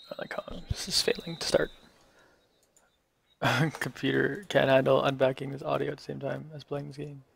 This is failing to start. Computer can't handle unpacking this audio at the same time as playing this game.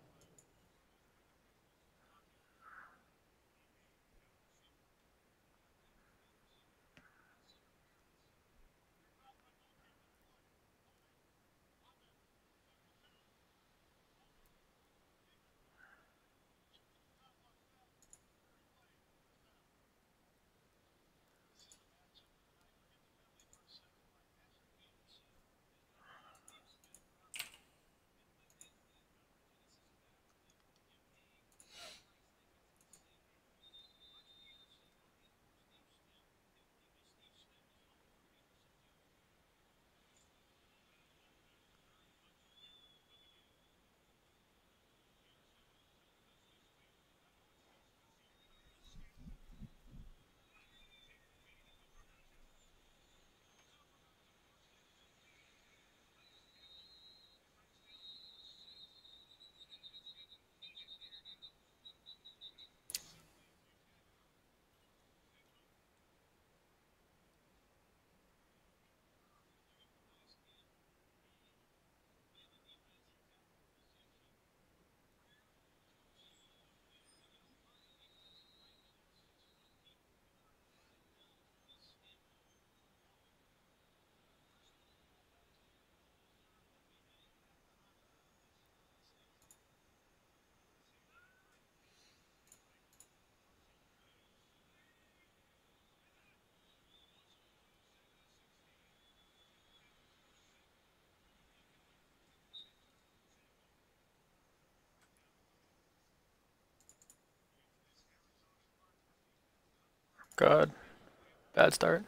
God, bad start.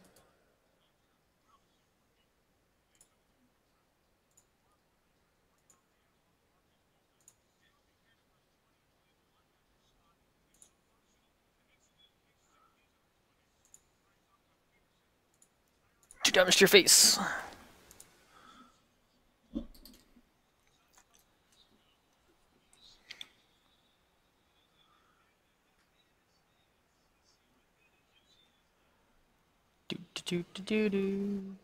You damaged your face. Do do do do do.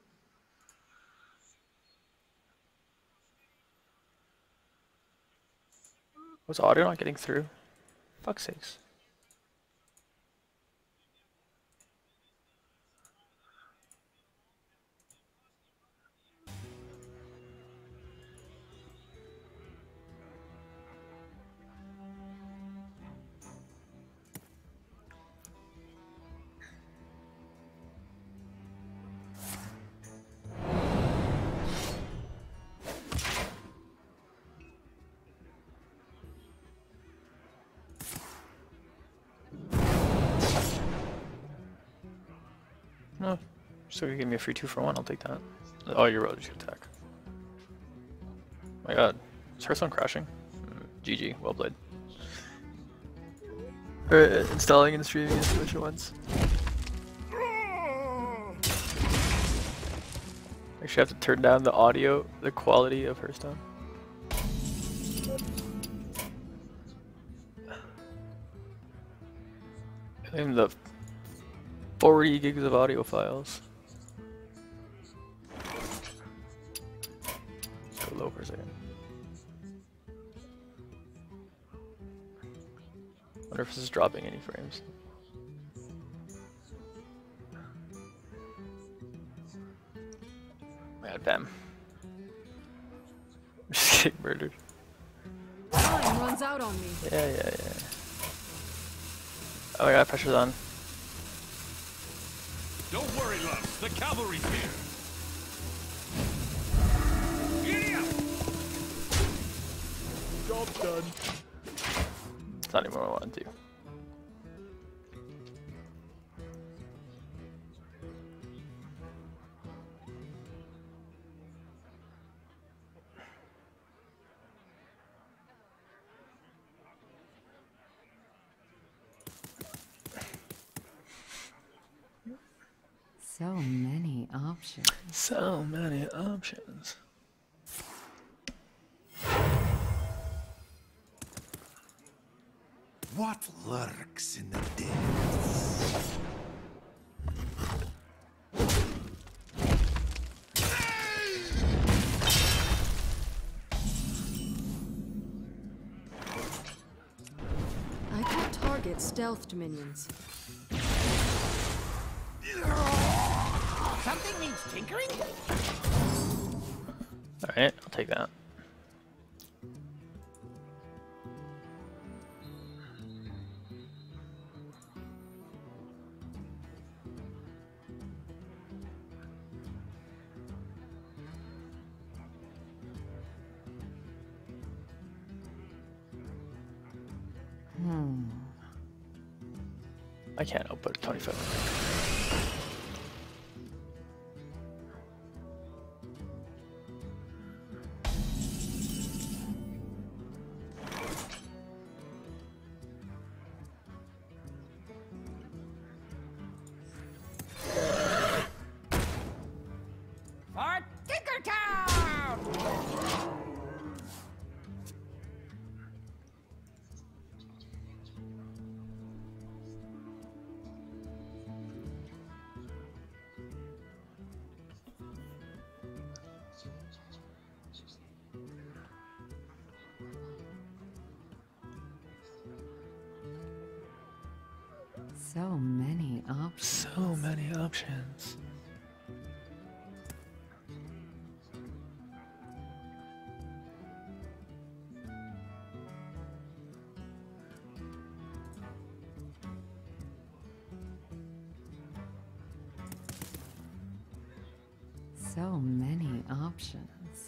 Was audio not getting through? Fuck's sakes. No. So you give me a free 2 for 1, I'll take that. Oh, you're road attack. My god. Is Hearthstone crashing? GG, well played. Installing and streaming and Twitch at once. Actually, I have to turn down the audio, the quality of Hearthstone. And the 40 gigs of audio files. Go low for a second. Wonder if this is dropping any frames. God damn. I'm just getting murdered. Time runs out on me. Yeah. Oh my god, pressure's on. Don't worry, loves. The cavalry's here. Job done. It's not even what I wanted to. So many options. So many options. What lurks in the depths? get stealthed minions. Something needs tinkering? Alright, I'll take that. I can't output 25. For Tinkertown! So many options. So many options. So many options.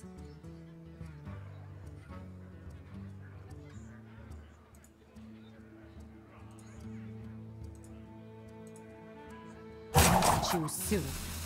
Choose soon.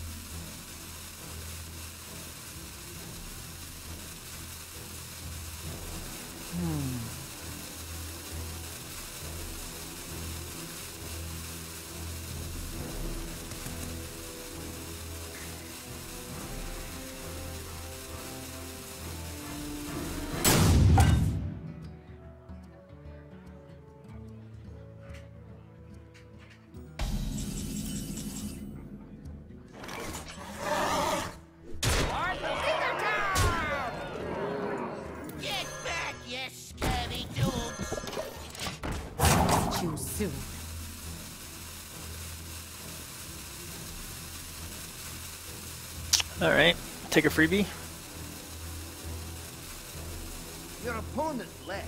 For Tinkertown! Get back, you scabby dogs! Choose soon. Alright, take a freebie. Your opponent left.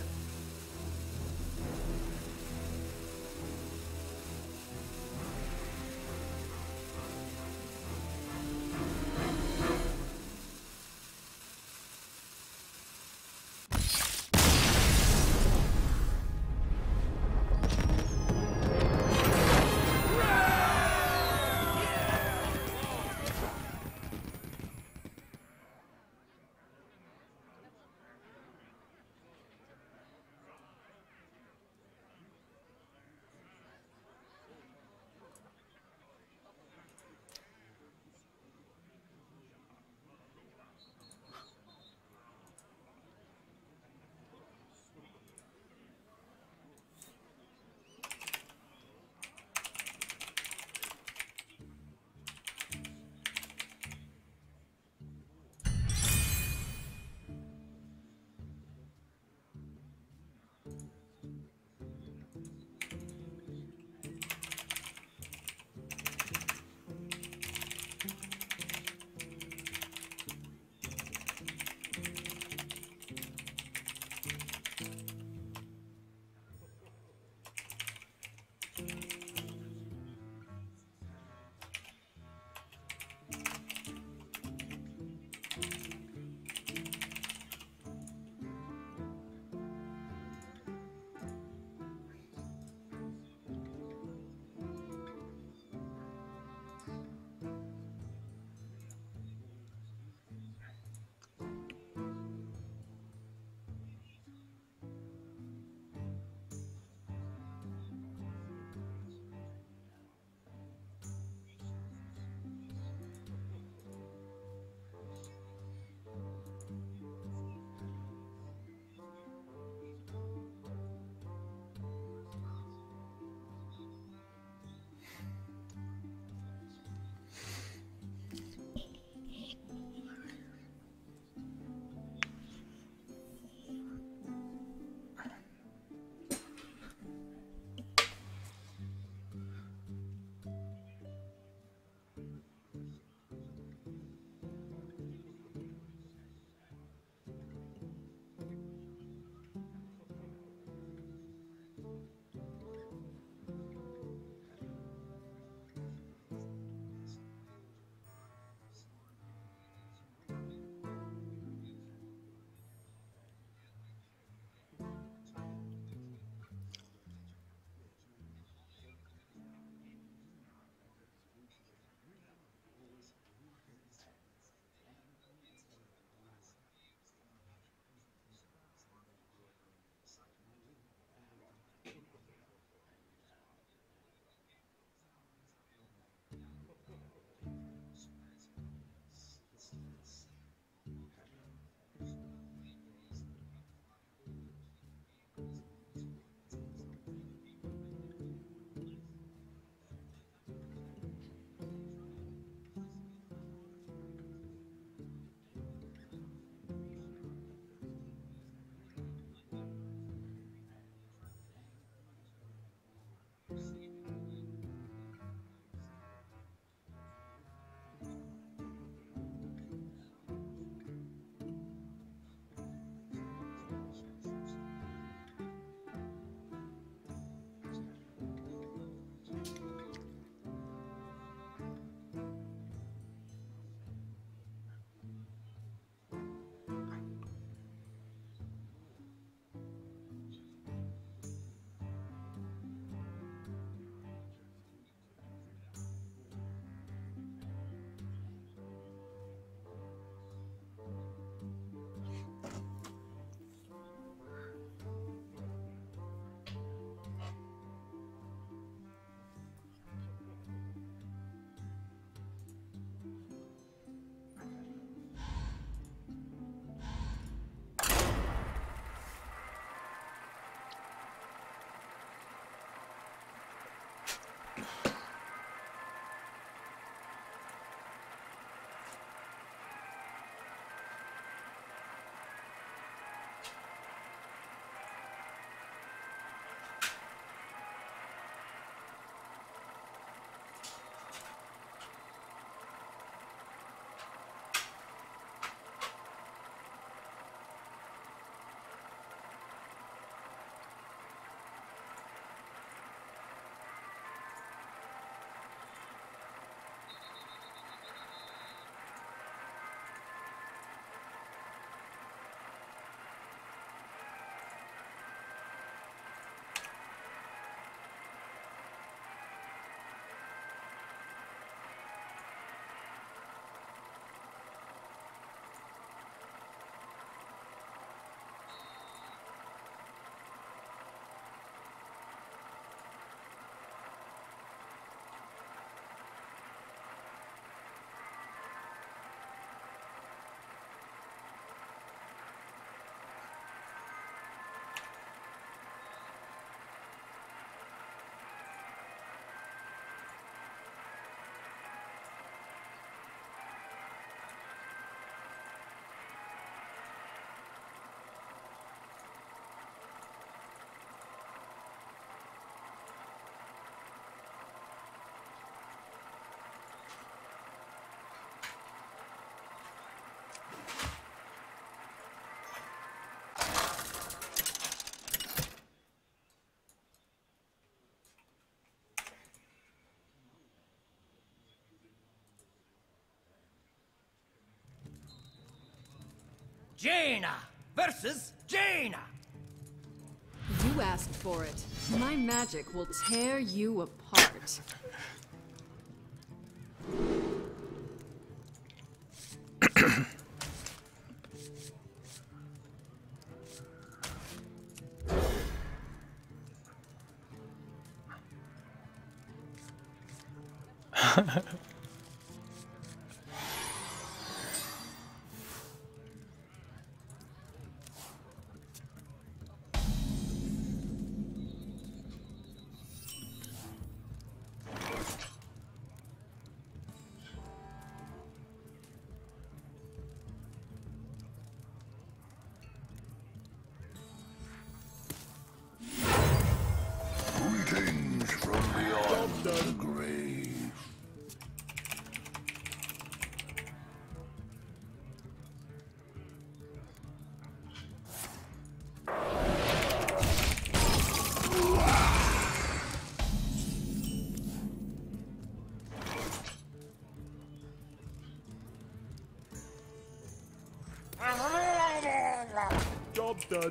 Jaina versus Jaina. You asked for it. My magic will tear you apart. Greetings from beyond the grave. Job done.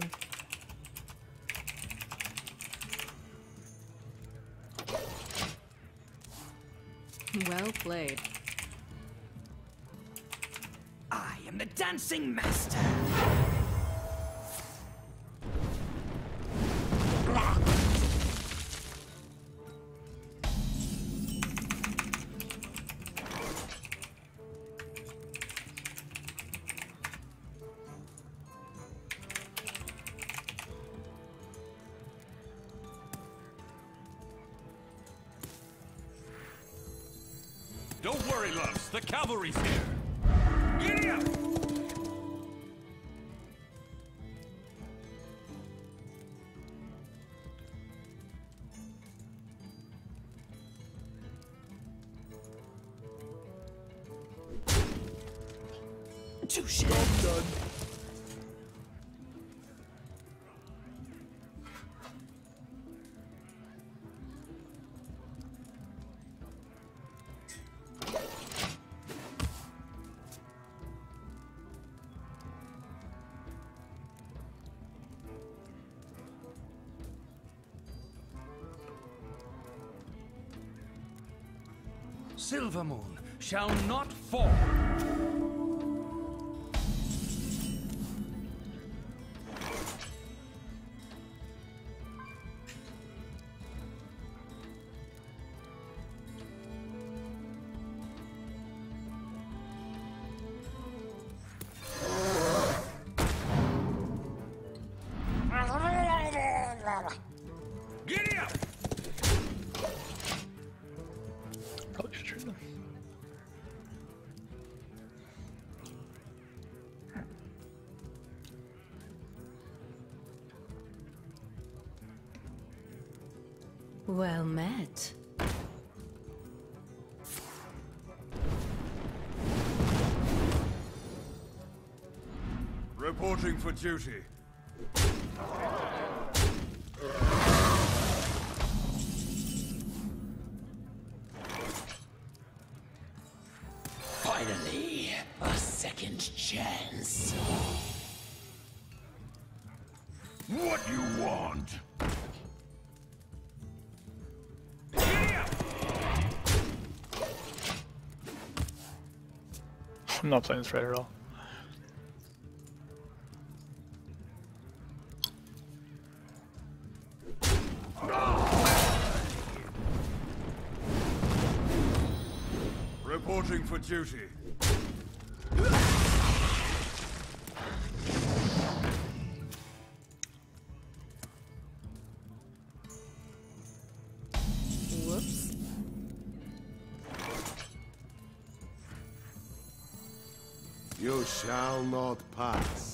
Well played. I am the dancing master. Don't worry, loves. The cavalry's here. Giddy up! Touche. Job done. Silver moon shall not fall. Giddy up! Probably should trade them. Well met. Reporting for duty. Finally, a second chance. What you want? Giddy up! I'm not playing this right at all. Reporting for duty. Whoops. You shall not pass.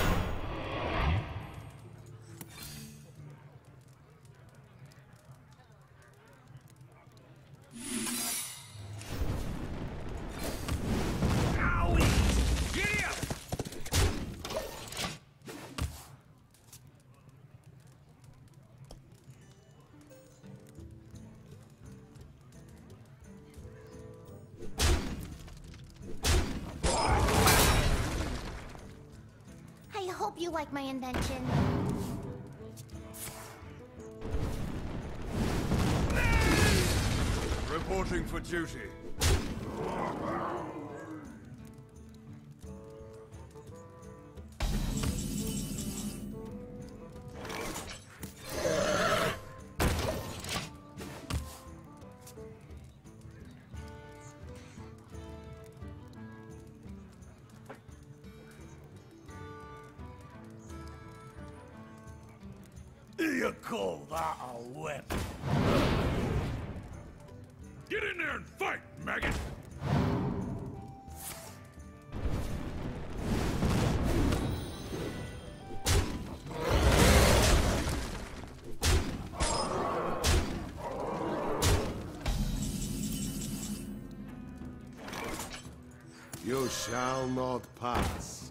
Giddy up! you like my invention. Reporting for duty. You call that a whip? Get in there and fight, maggot! You shall not pass.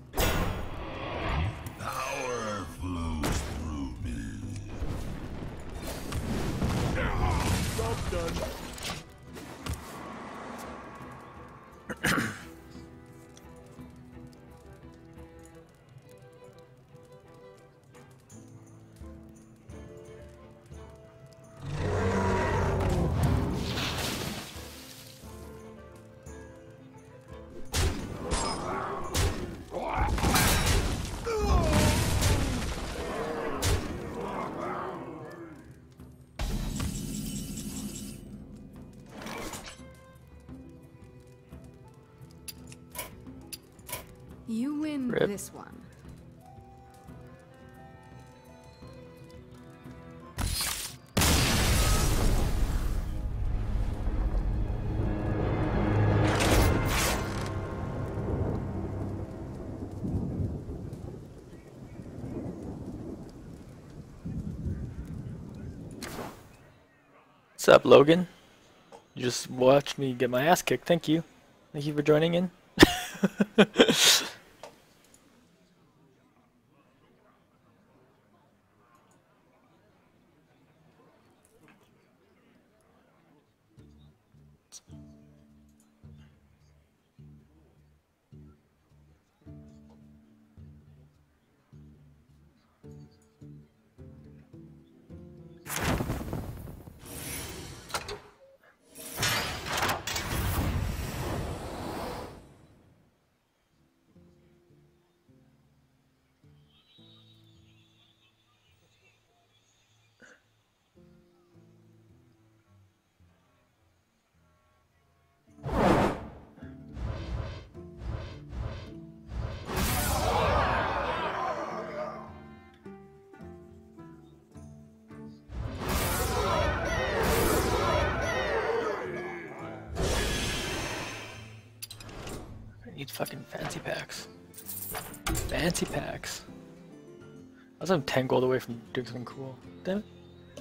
Power flows through me. Job done. You win Rip. this one. What's up, Logan? You just watched me get my ass kicked. Thank you. Thank you for joining in. I need fucking fancy packs. Fancy packs. I was like 10 gold away from doing something cool. Damn it.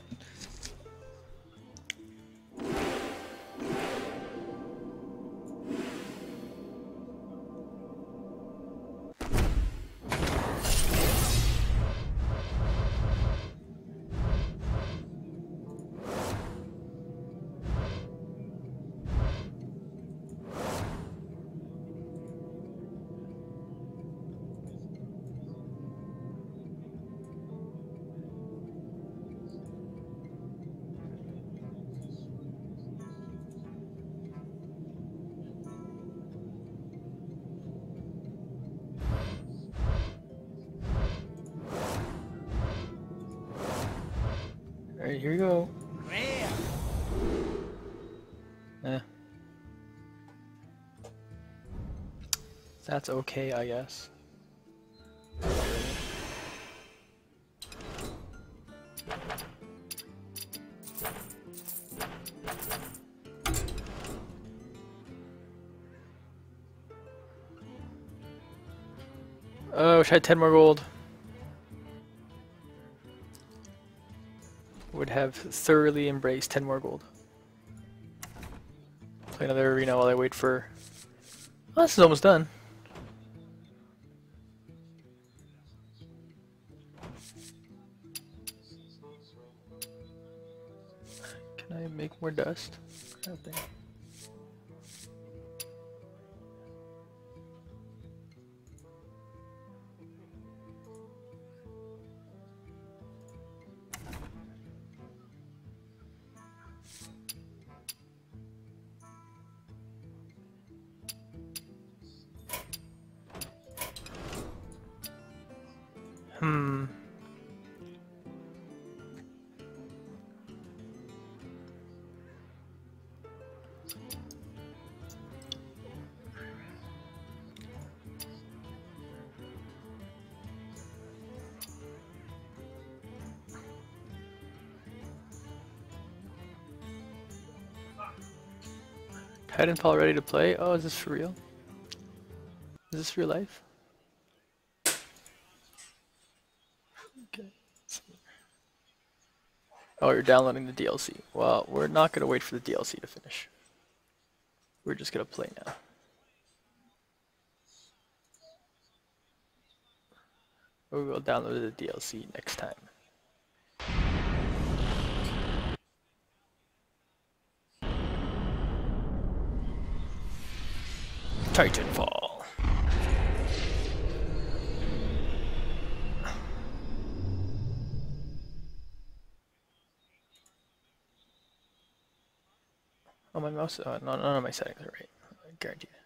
Alright, here we go. That's okay, I guess. Oh, I wish I had 10 more gold. Would have thoroughly embraced 10 more gold. Play another arena while I wait for... Oh, this is almost done. Can I make more dust? I don't think. Titanfall ready to play? Oh, is this for real? Is this real life? Okay. Oh, you're downloading the DLC. Well, we're not gonna wait for the DLC to finish. We're just gonna play now. We will download the DLC next time. Titanfall. Oh, my mouse. No, none of my settings are right. I guarantee you.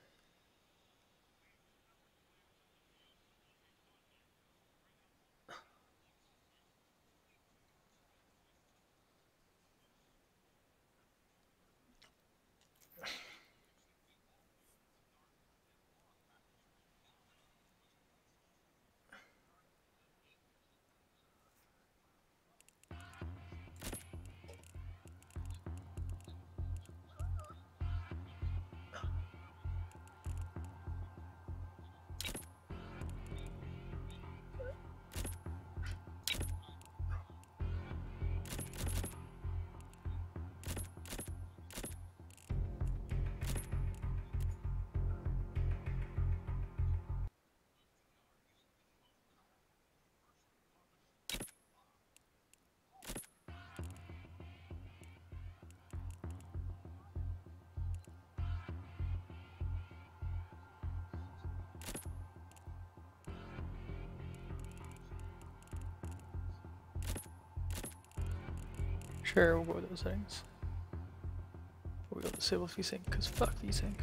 Sure, we'll go with those settings. We'll go disable VSync, because fuck VSync.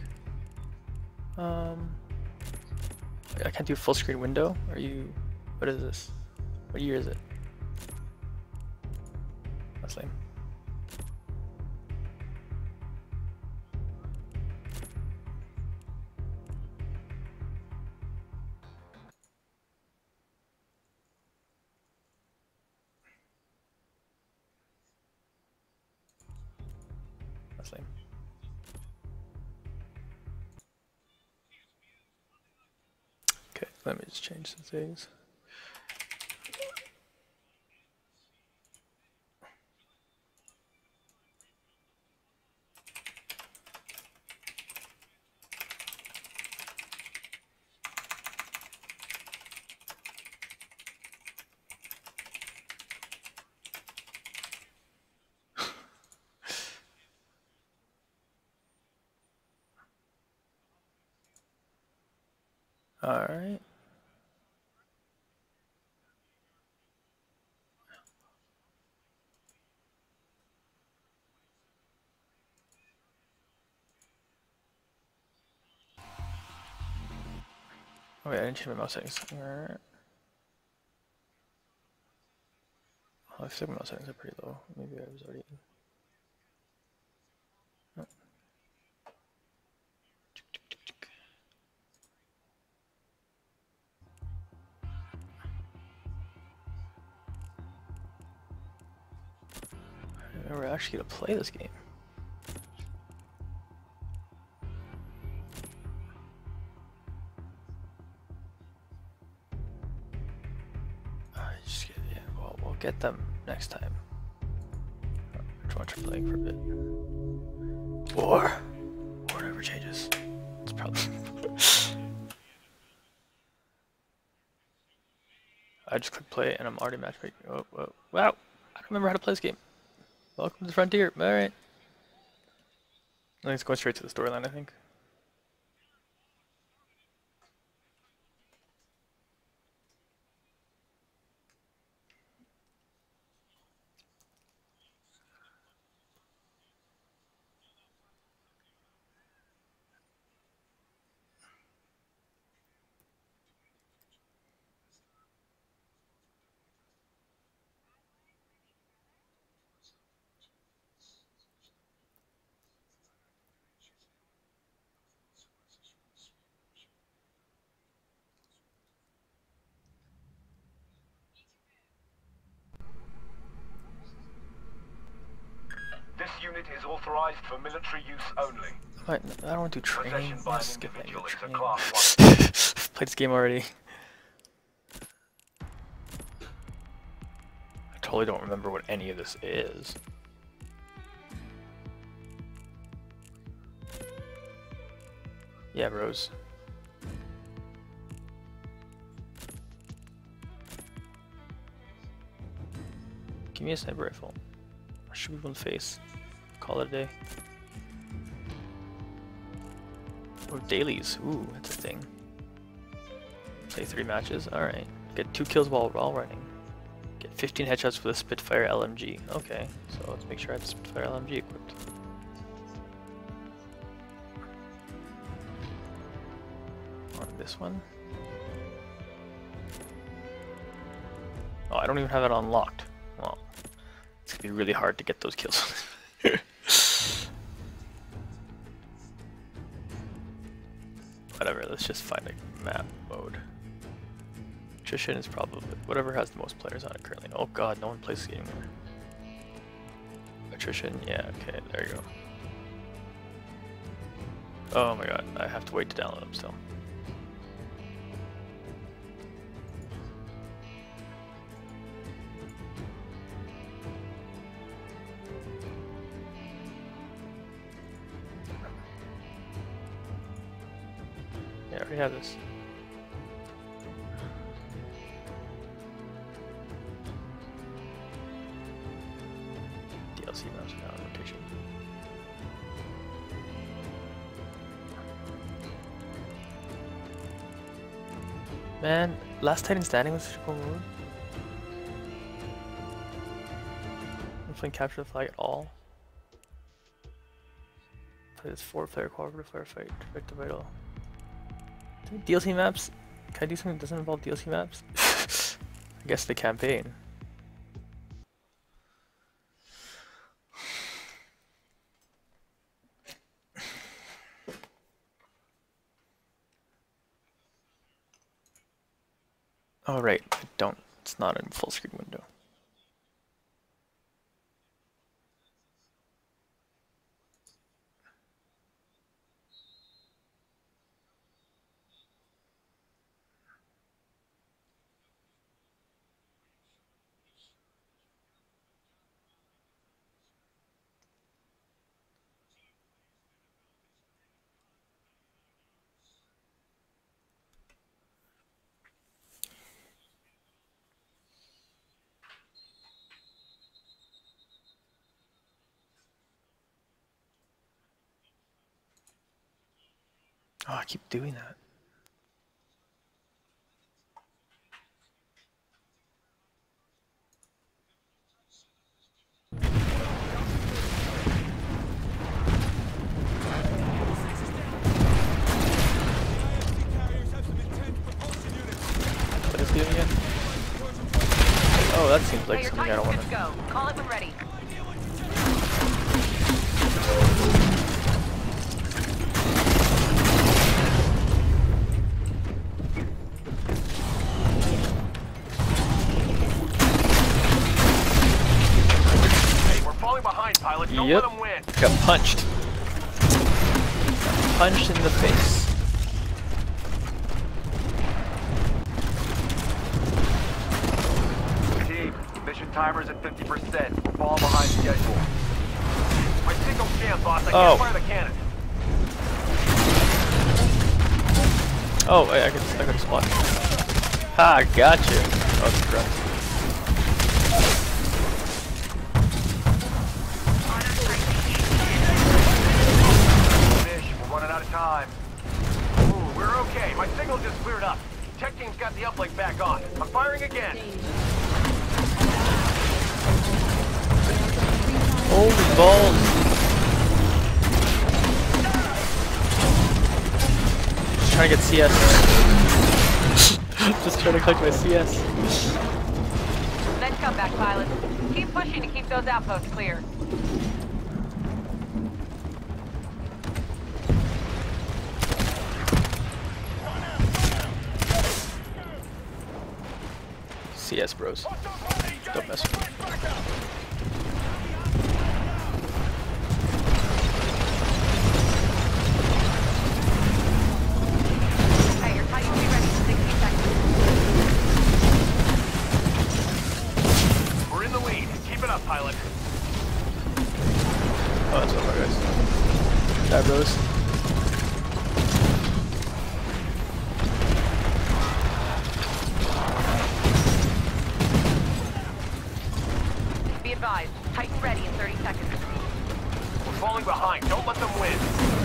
I can't do full screen window. Are you... What is this? What year is it? That's lame. That's lame. Okay, let me just change some things. Alright. Oh wait, I didn't change my mouse settings. Alright. Oh, I feel like my mouse settings are pretty low. Maybe I was already... Oh. We're actually gonna play this game. Just get, yeah, well, we'll get them next time. Just watch her playing for a bit. War never changes. It's probably. I just click play and I'm already matchmaking. Oh, whoa. Wow! I don't remember how to play this game. Welcome to the frontier. All right. I think it's going straight to the storyline. I think. unit is authorized for military use only. What? I don't want to do training. Possession by an Skip that individual is a training. class 1. Played this game already. I totally don't remember what any of this is. Yeah, bros. Give me a sniper rifle. Or shoot people in the face. Call it a day. Or dailies. Ooh, that's a thing. Play 3 matches. Alright. Get 2 kills while running. Get 15 headshots with a Spitfire LMG. Okay, so let's make sure I have the Spitfire LMG equipped. On this one. Oh, I don't even have it unlocked. Well, it's gonna be really hard to get those kills. Whatever, let's just find a map mode. Attrition is probably whatever has the most players on it currently. Oh god, no one plays this game anymore. Attrition, yeah, okay, there you go. Oh my god, I have to wait to download them still. Yeah, I already have this. DLC maps now in rotation. Man, Last Titan Standing was such a cool mode. I'm playing Capture the Flag at all. Play this 4-player cooperative firefight, Victor Vital. DLC maps? Can I do something that doesn't involve DLC maps? I guess the campaign. Oh right, I don't. It's not in full screen window. Oh, I keep doing that. What is doing again? Oh, that seems like something I don't want to go. Call it when ready. Pilot, don't yep. let them win. Got punched. Punched in the face. Team, mission timer's at 50%. We're falling behind schedule. My signal scanned, boss. I can't fire the cannon. Oh, wait, I can spot. Ha, gotcha. Oh, that's correct. Out of time. Ooh, we're okay. My signal just cleared up. Tech team's got the uplink back on. I'm firing again. Holy balls. Just trying to get CS. Just trying to collect my CS. Then come back, pilot. Keep pushing to keep those outposts clear. CS bros. Don't mess with me. pilot. Oh, that's over, guys. Grab those. Be advised. Titan ready in 30 seconds. We're falling behind. Don't let them win.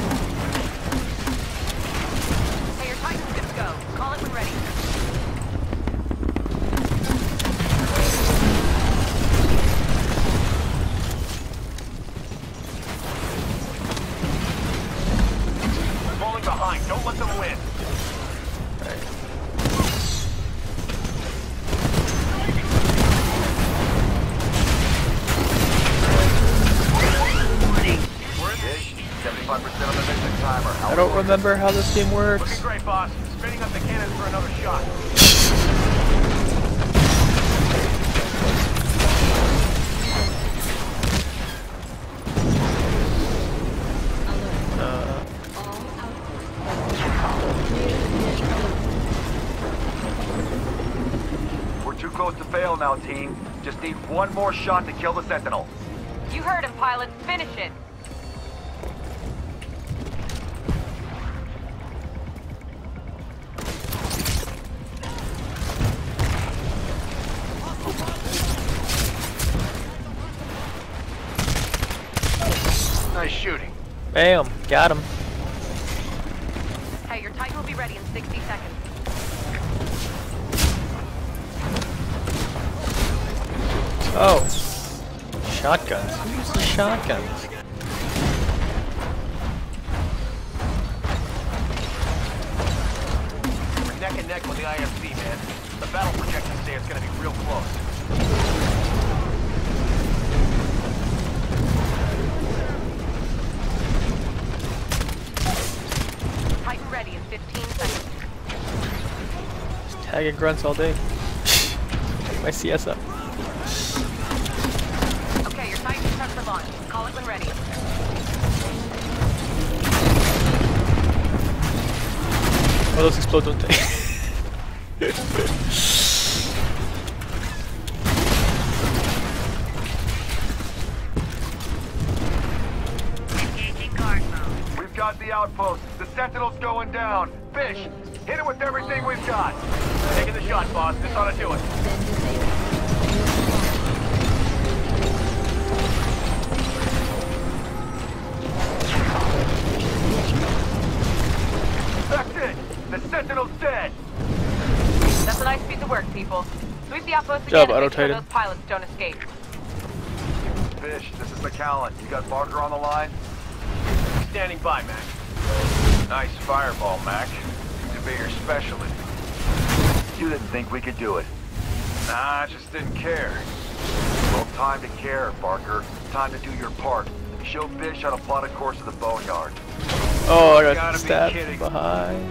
Hey, your Titan's good to go. Call it when ready. We're falling behind. Don't let them win. I don't remember how this game works. Looking great, boss. Spinning up the cannons for another shot. We're too close to fail now, team. Just need one more shot to kill the Sentinel. You heard him, pilot. Finish it. Nice shooting. Bam, got him. Hey, your Titan will be ready in 60 seconds. Oh. Shotguns. Who uses shotguns? We're neck and neck with the IFC, man. The battle projections say it's gonna be real close. Titan ready in 15 seconds. Just tagging grunts all day. My CS up. Okay, your Titan's prep for launch. Call it when ready. Oh, those explode, don't they? Engaging guard mode. We've got the outpost. The Sentinel's going down. Fish, hit it with everything we've got. Taking the shot, boss. This ought to do it. That's it. The Sentinel's dead. That's a nice piece of work, people. Sweep the outpost Job, again and make sure Auto-Titan. those pilots don't escape. Fish, this is McAllen. You got Barker on the line? Standing by, Mac. Nice fireball, Mac. Seems to be your specialty. You didn't think we could do it. Nah, I just didn't care. Well, time to care, Barker. Time to do your part. Show Fish how to plot a course to the boneyard. Oh, I got Gotta be stabbed kidding. from behind.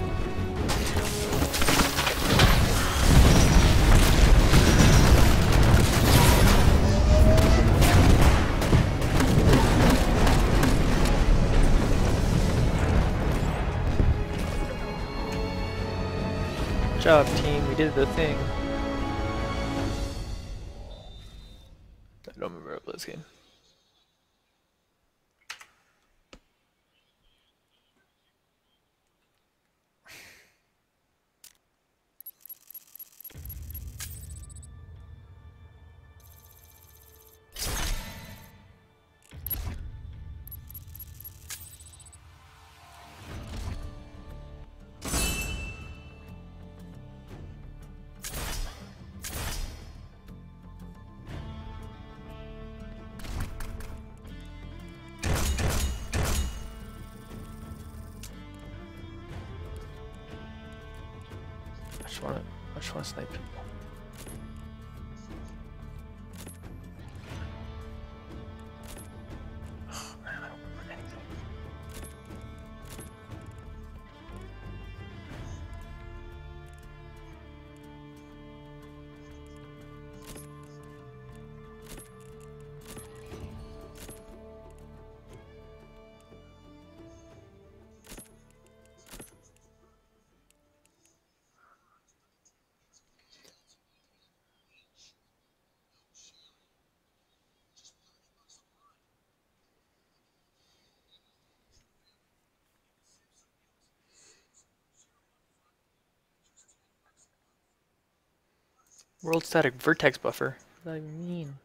Good job, team. We did the thing. I don't remember this game. I just wanna snipe people. Oh, man, I don't remember anything. World static vertex buffer. What does that even mean?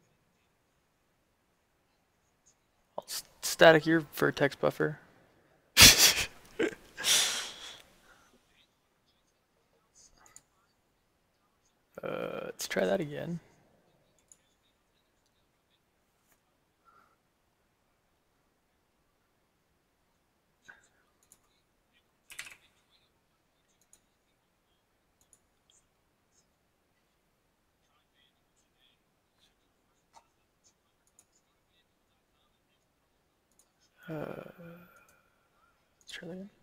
I'll static your vertex buffer. Let's try that again. Let's try that again.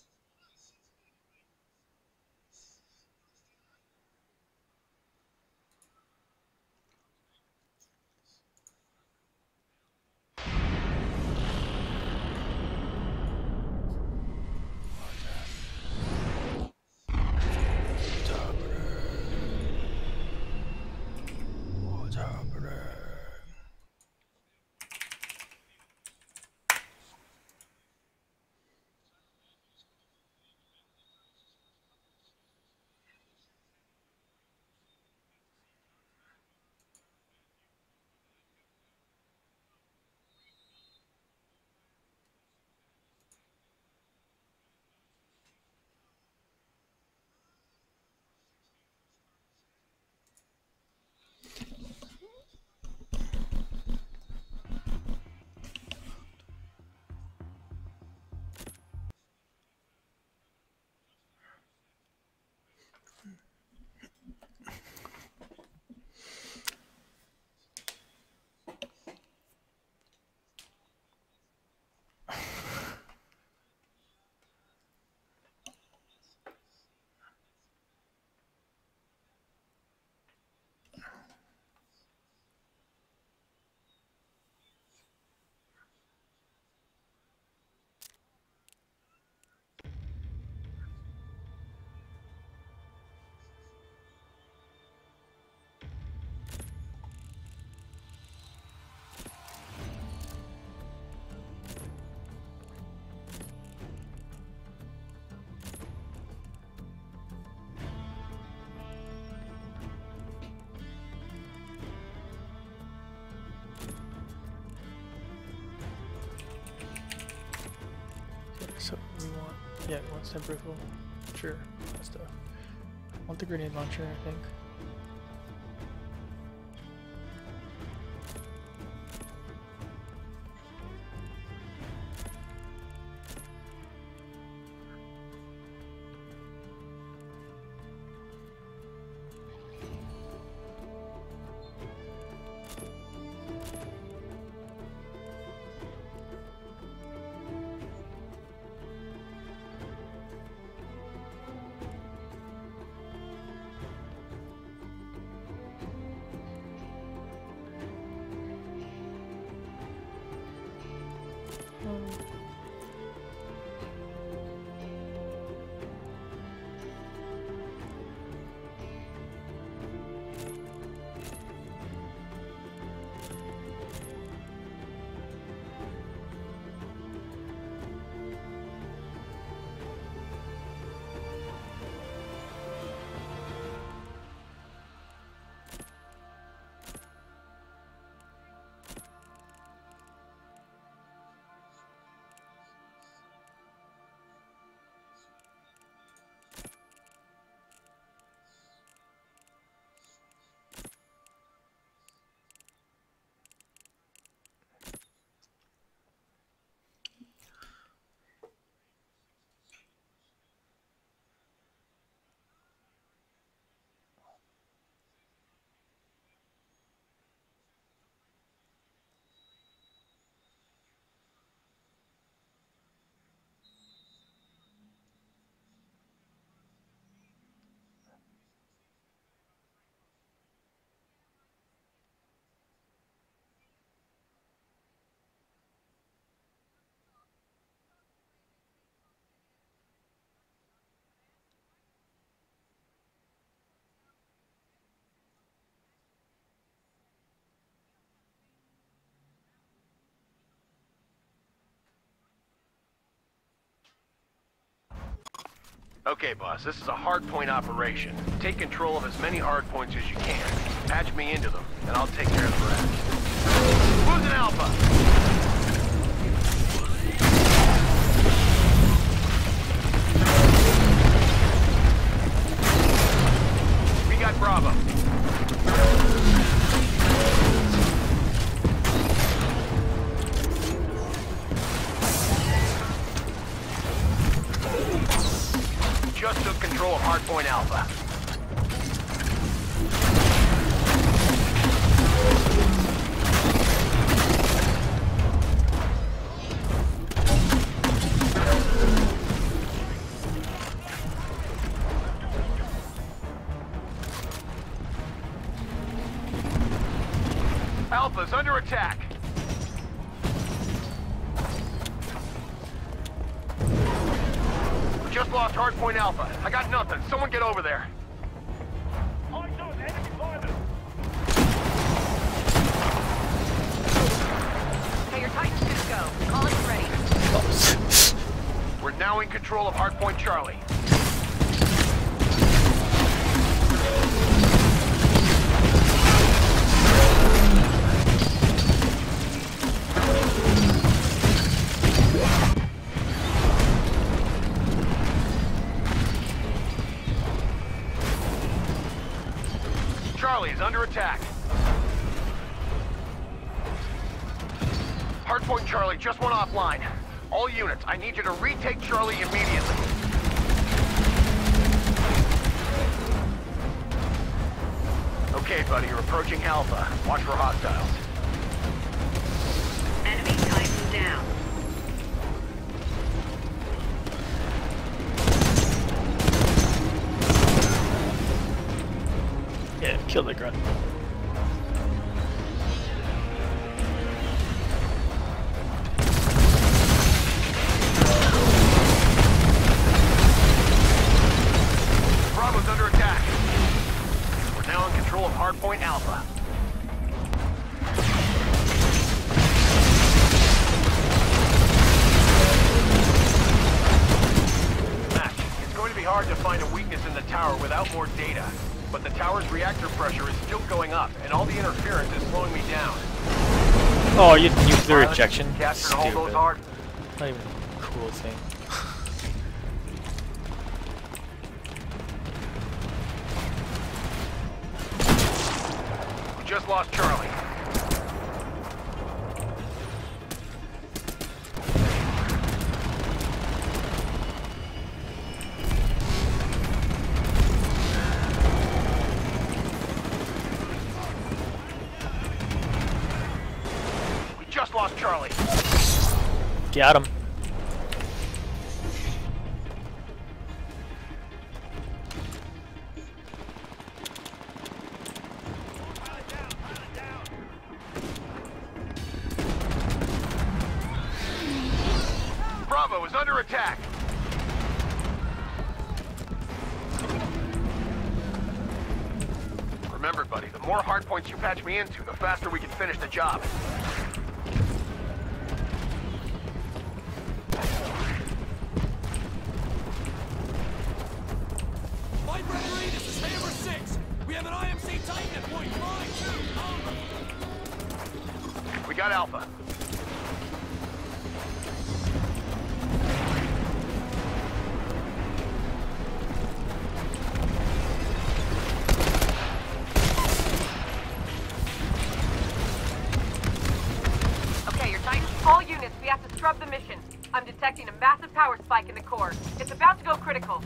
So we want, yeah, we want sniper rifle. Sure, that stuff. I want the grenade launcher, I think. Okay, boss, this is a hardpoint operation. Take control of as many hardpoints as you can. Patch me into them, and I'll take care of the rest. Losing Alpha! We got Bravo. Just took control of Hardpoint Alpha. Alpha's under attack. Just lost Hardpoint Alpha. I got nothing. Someone get over there. Hey, your Titan's good to go. Call it ready. We're now in control of Hardpoint Charlie. Charlie is under attack. Hardpoint Charlie just went offline. All units, I need you to retake Charlie immediately. Okay, buddy, you're approaching Alpha. Watch for hostiles. Enemy Titan down. Yeah, kill the grunt. Bravo's under attack. We're now in control of Hardpoint Alpha. Mac, it's going to be hard to find a weakness in the tower without more data. But the tower's reactor pressure is still going up, and all the interference is slowing me down. Oh, you nuclear ejection? Capture and hold those hard. Not even a cool thing. We just lost Charlie. Just lost Charlie. Got him. Bravo is under attack. Remember, buddy, the more hardpoints you patch me into, the faster we can finish the job. We got Alpha. Okay, your Titan. All units, we have to scrub the mission. I'm detecting a massive power spike in the core. It's about to go critical.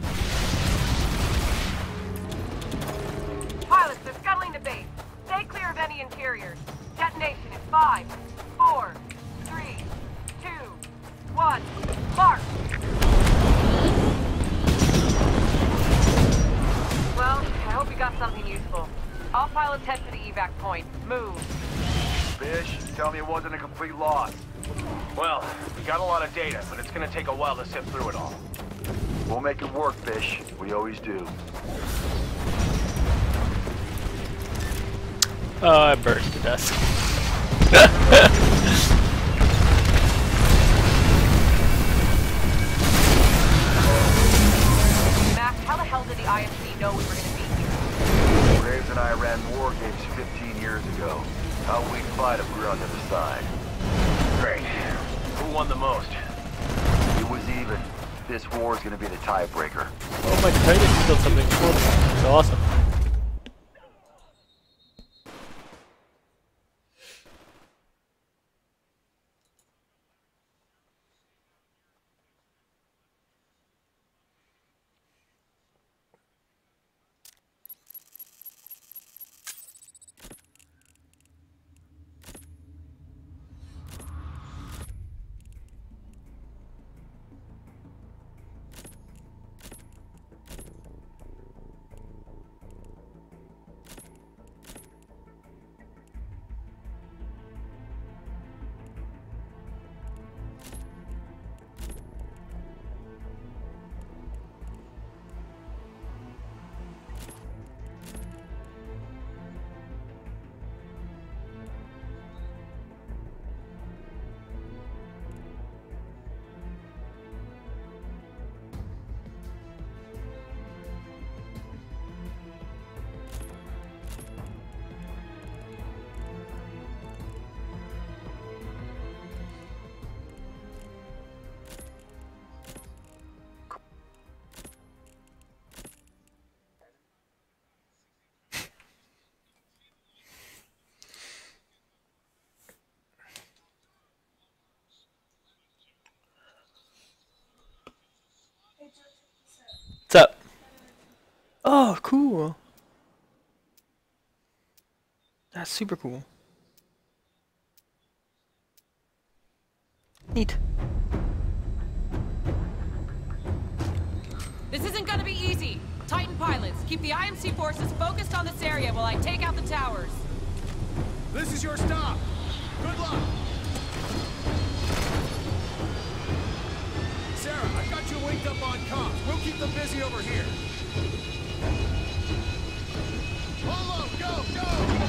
Pilots, they're scuttling the base. Stay clear of any interiors. Detonation in 5, 4, 3, 2, 1. Mark! Well, I hope you got something useful. All pilots head for the evac point. Move. Bish, tell me it wasn't a complete loss. Well, we got a lot of data, but it's gonna take a while to sift through it all. We'll make it work, Bish. We always do. Oh, I burned to death. did the IMC know we were gonna be here? Graves and I ran war games 15 years ago. How we'd fight if we were on the other side. Great. Who won the most? It was even. This war is gonna be the tiebreaker. Oh, my Titan killed something cool. That's awesome. What's up? Oh, cool. That's super cool. Neat. This isn't gonna be easy. Titan pilots, keep the IMC forces focused on this area while I take out the towers. This is your stop. Good luck. Sarah, I've got you linked up on comms. We'll keep them busy over here. Polo, go, go!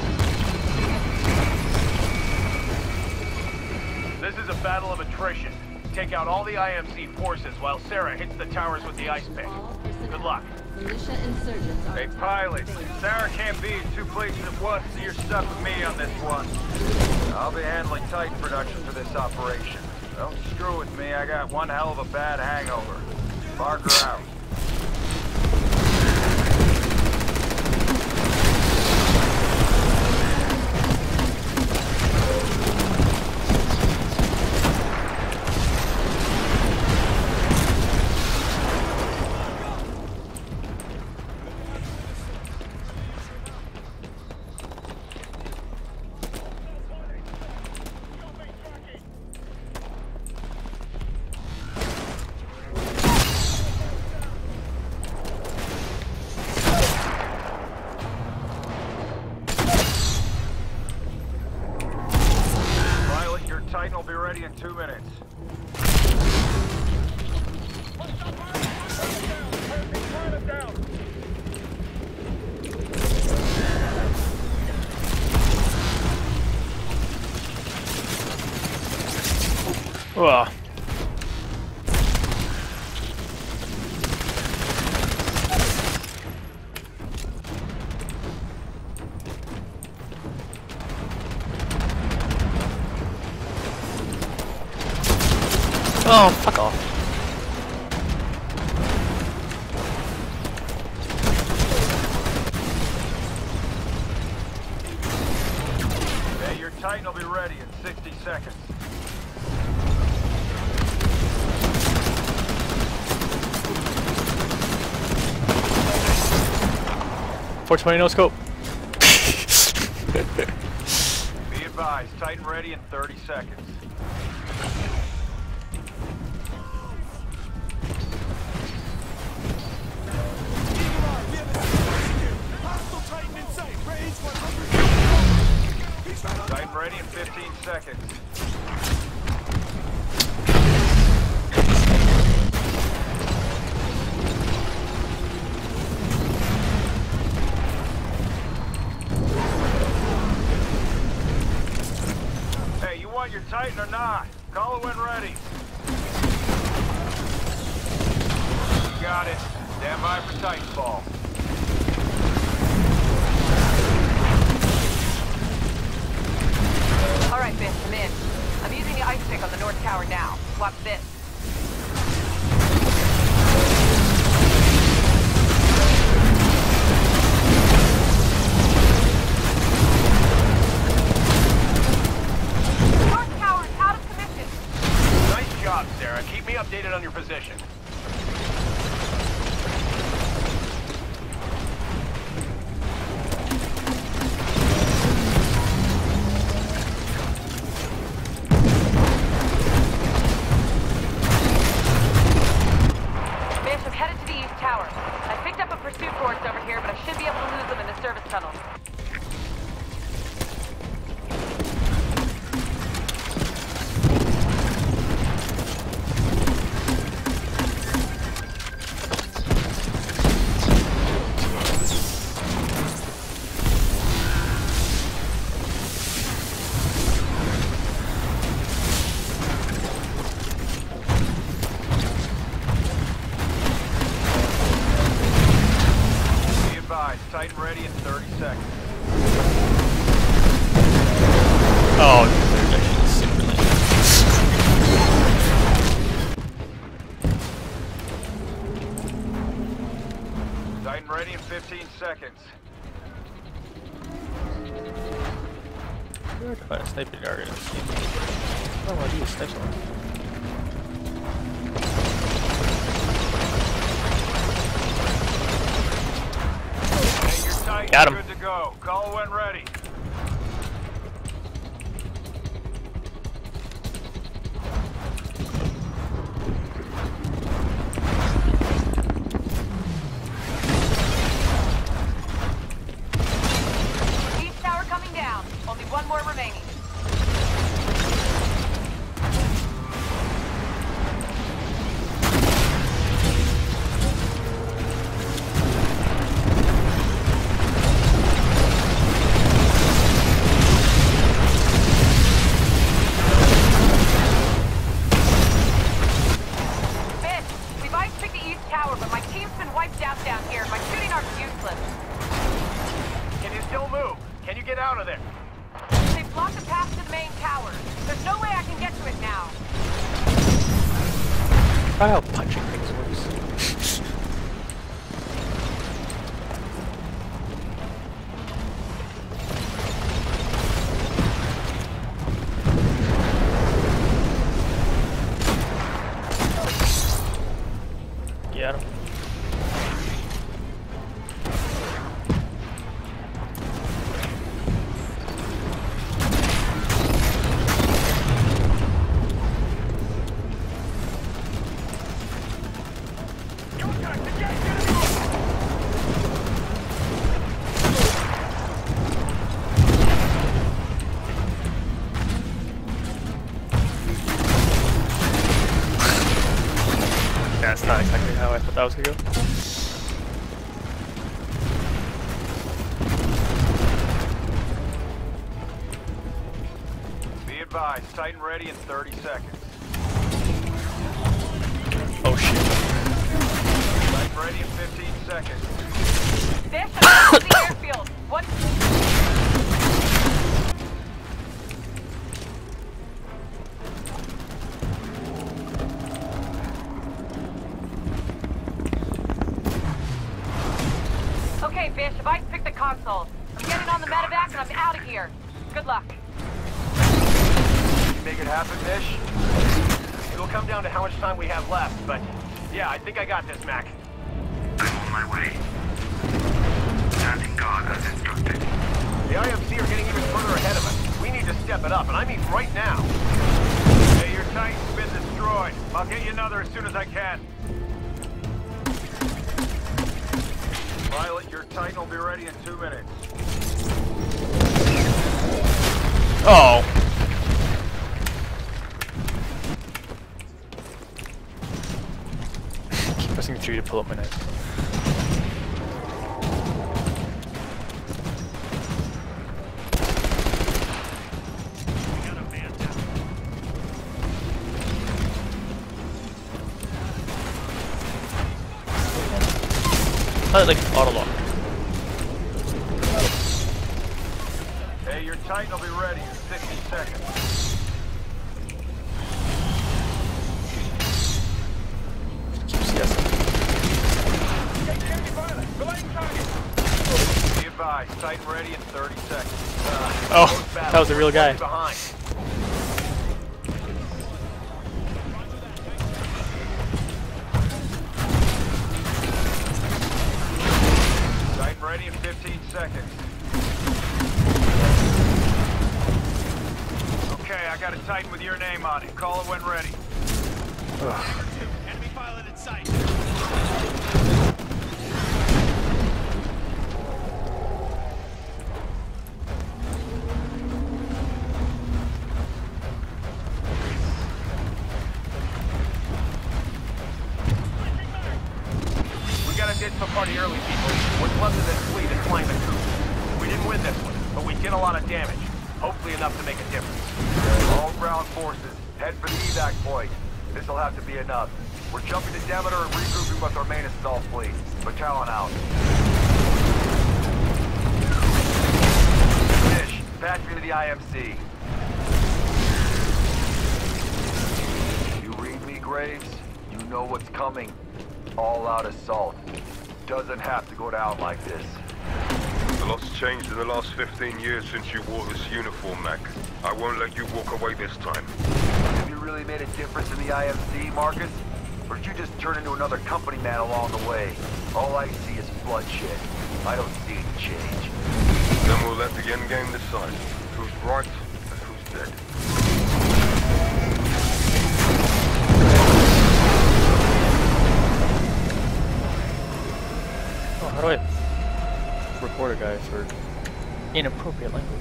This is a battle of attrition. Take out all the IMC forces while Sarah hits the towers with the ice pick. Good luck. Militia insurgents are Hey, pilot. Sarah can't be in two places at once, so you're stuck with me on this one. I'll be handling Titan production for this operation. Don't screw with me, I got one hell of a bad hangover. Parker out. Titan will be ready in 2 minutes. Wow. Oh, fuck off. Okay, your Titan will be ready in 60 seconds. .420 no scope. Be advised, Titan ready in 30 seconds. Titan ready in 15 seconds. Hey, you want your Titan or not? Call it when ready. You got it. Stand by for Titanfall. Alright, Vince, I'm in. I'm using the ice pick on the north tower now. Watch this. North tower is out of commission. Nice job, Sarah. Keep me updated on your position. Bish, I'm headed to the east tower. I picked up a pursuit force over here, but I should be able to lose them in the service tunnel. Be advised, Titan ready in 30 seconds. Oh, they're actually super late. Titan ready in 15 seconds. Where to find a sniper target? Oh, I do a sniper one. Hey, you're Titan. Got him. Good to go. Call when ready. East tower coming down. Only one more remaining. Vince, we've ice picked the east tower, but my team's been wiped out down here. My shooting arm's useless. Can you still move? Can you get out of there? They've blocked the path to the main tower. There's no way I can get to it now. Try how punching things works. Get him. That's not exactly how I thought that was gonna go. Be advised, Titan ready in 30 seconds. Oh shit. Titan ready in 15 seconds. This is the airfield. What? Okay, Bish, if I pick the console, I'm getting on the medevac and I'm out of here. Good luck. Make it happen, Bish. It'll come down to how much time we have left, but yeah, I think I got this, Mac. I'm on my way. Standing guard as instructed. The IMC are getting even further ahead of us. We need to step it up, and I mean right now. Hey, your Titan's been destroyed. I'll get you another as soon as I can. Violet, your Titan will be ready in 2 minutes. Oh. Keep pressing 3 to pull up my knife. like auto lock. Hey, your Titan will be ready in 60 seconds. Keep CSing. Be advised, Titan ready in 30 seconds. Oh, that was a real guy. Behind. Titan ready in 15 seconds. Okay, I got a Titan with your name on it. Call it when ready. Enemy pilot in sight. We gotta ditch the party early, people. What's left of this fleet is flying the troops. We didn't win this one, but we did a lot of damage. Hopefully enough to make a difference. All ground forces, head for the evac point. This'll have to be enough. We're jumping to Demeter and regrouping with our main assault fleet. Battalion out. Fish, patch me to the IMC. You read me, Graves? You know what's coming. All-out assault. Doesn't have to go down like this. A lot's changed in the last 15 years since you wore this uniform, Mac. I won't let you walk away this time. Have you really made a difference in the IMC, Marcus? Or did you just turn into another company man along the way? All I see is bloodshed. I don't see any change. Then we'll let the endgame decide who's right and who's dead. Oh, how do I report a guy for inappropriate language?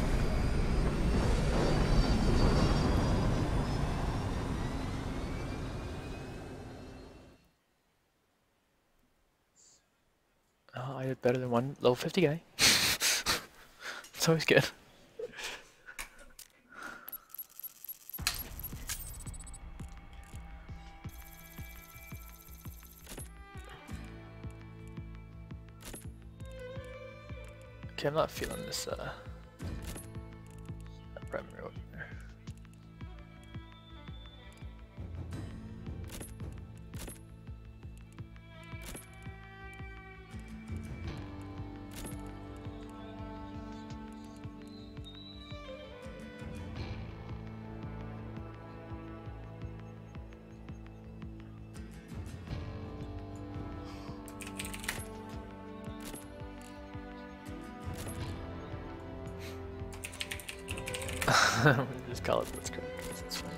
Oh, I did better than one level 50 guy. It's always good. Okay, I'm not feeling this primary road here. Just call it Blitzkrieg. That's fine.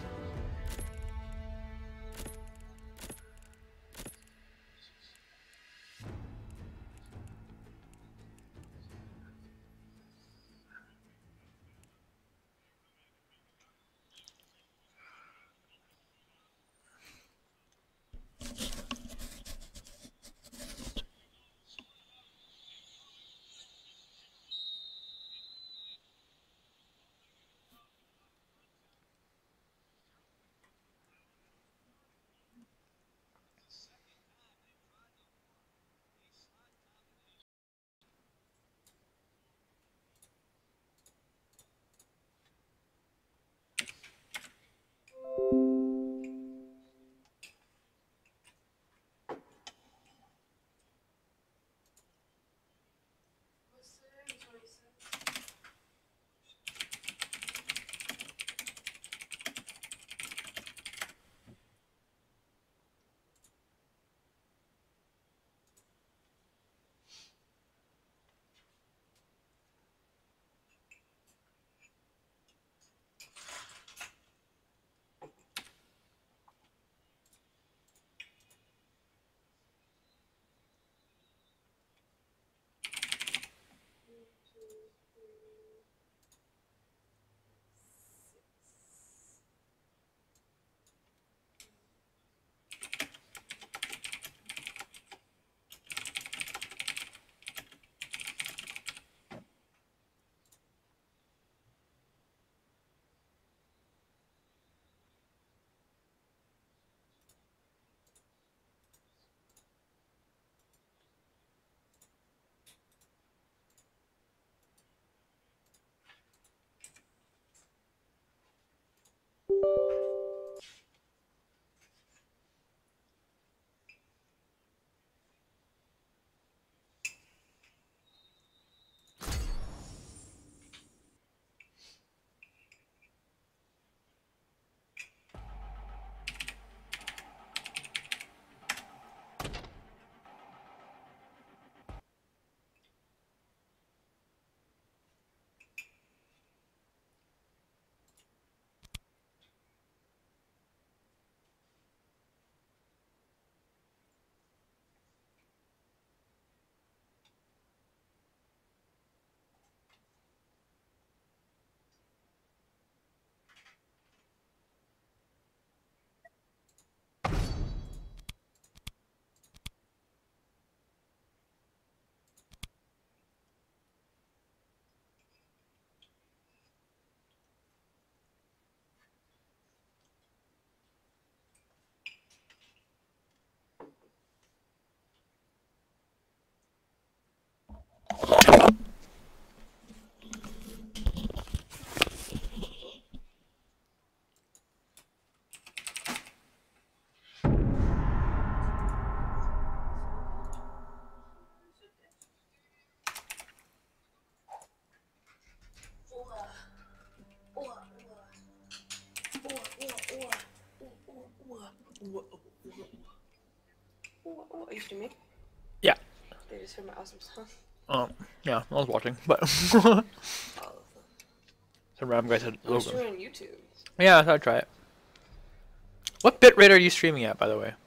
What are you streaming? Yeah. They just heard my awesome song. Yeah, I was watching, but All of them. some random guy said I'm Logan. streaming on YouTube. Yeah, I thought I'd try it. What bitrate are you streaming at, by the way?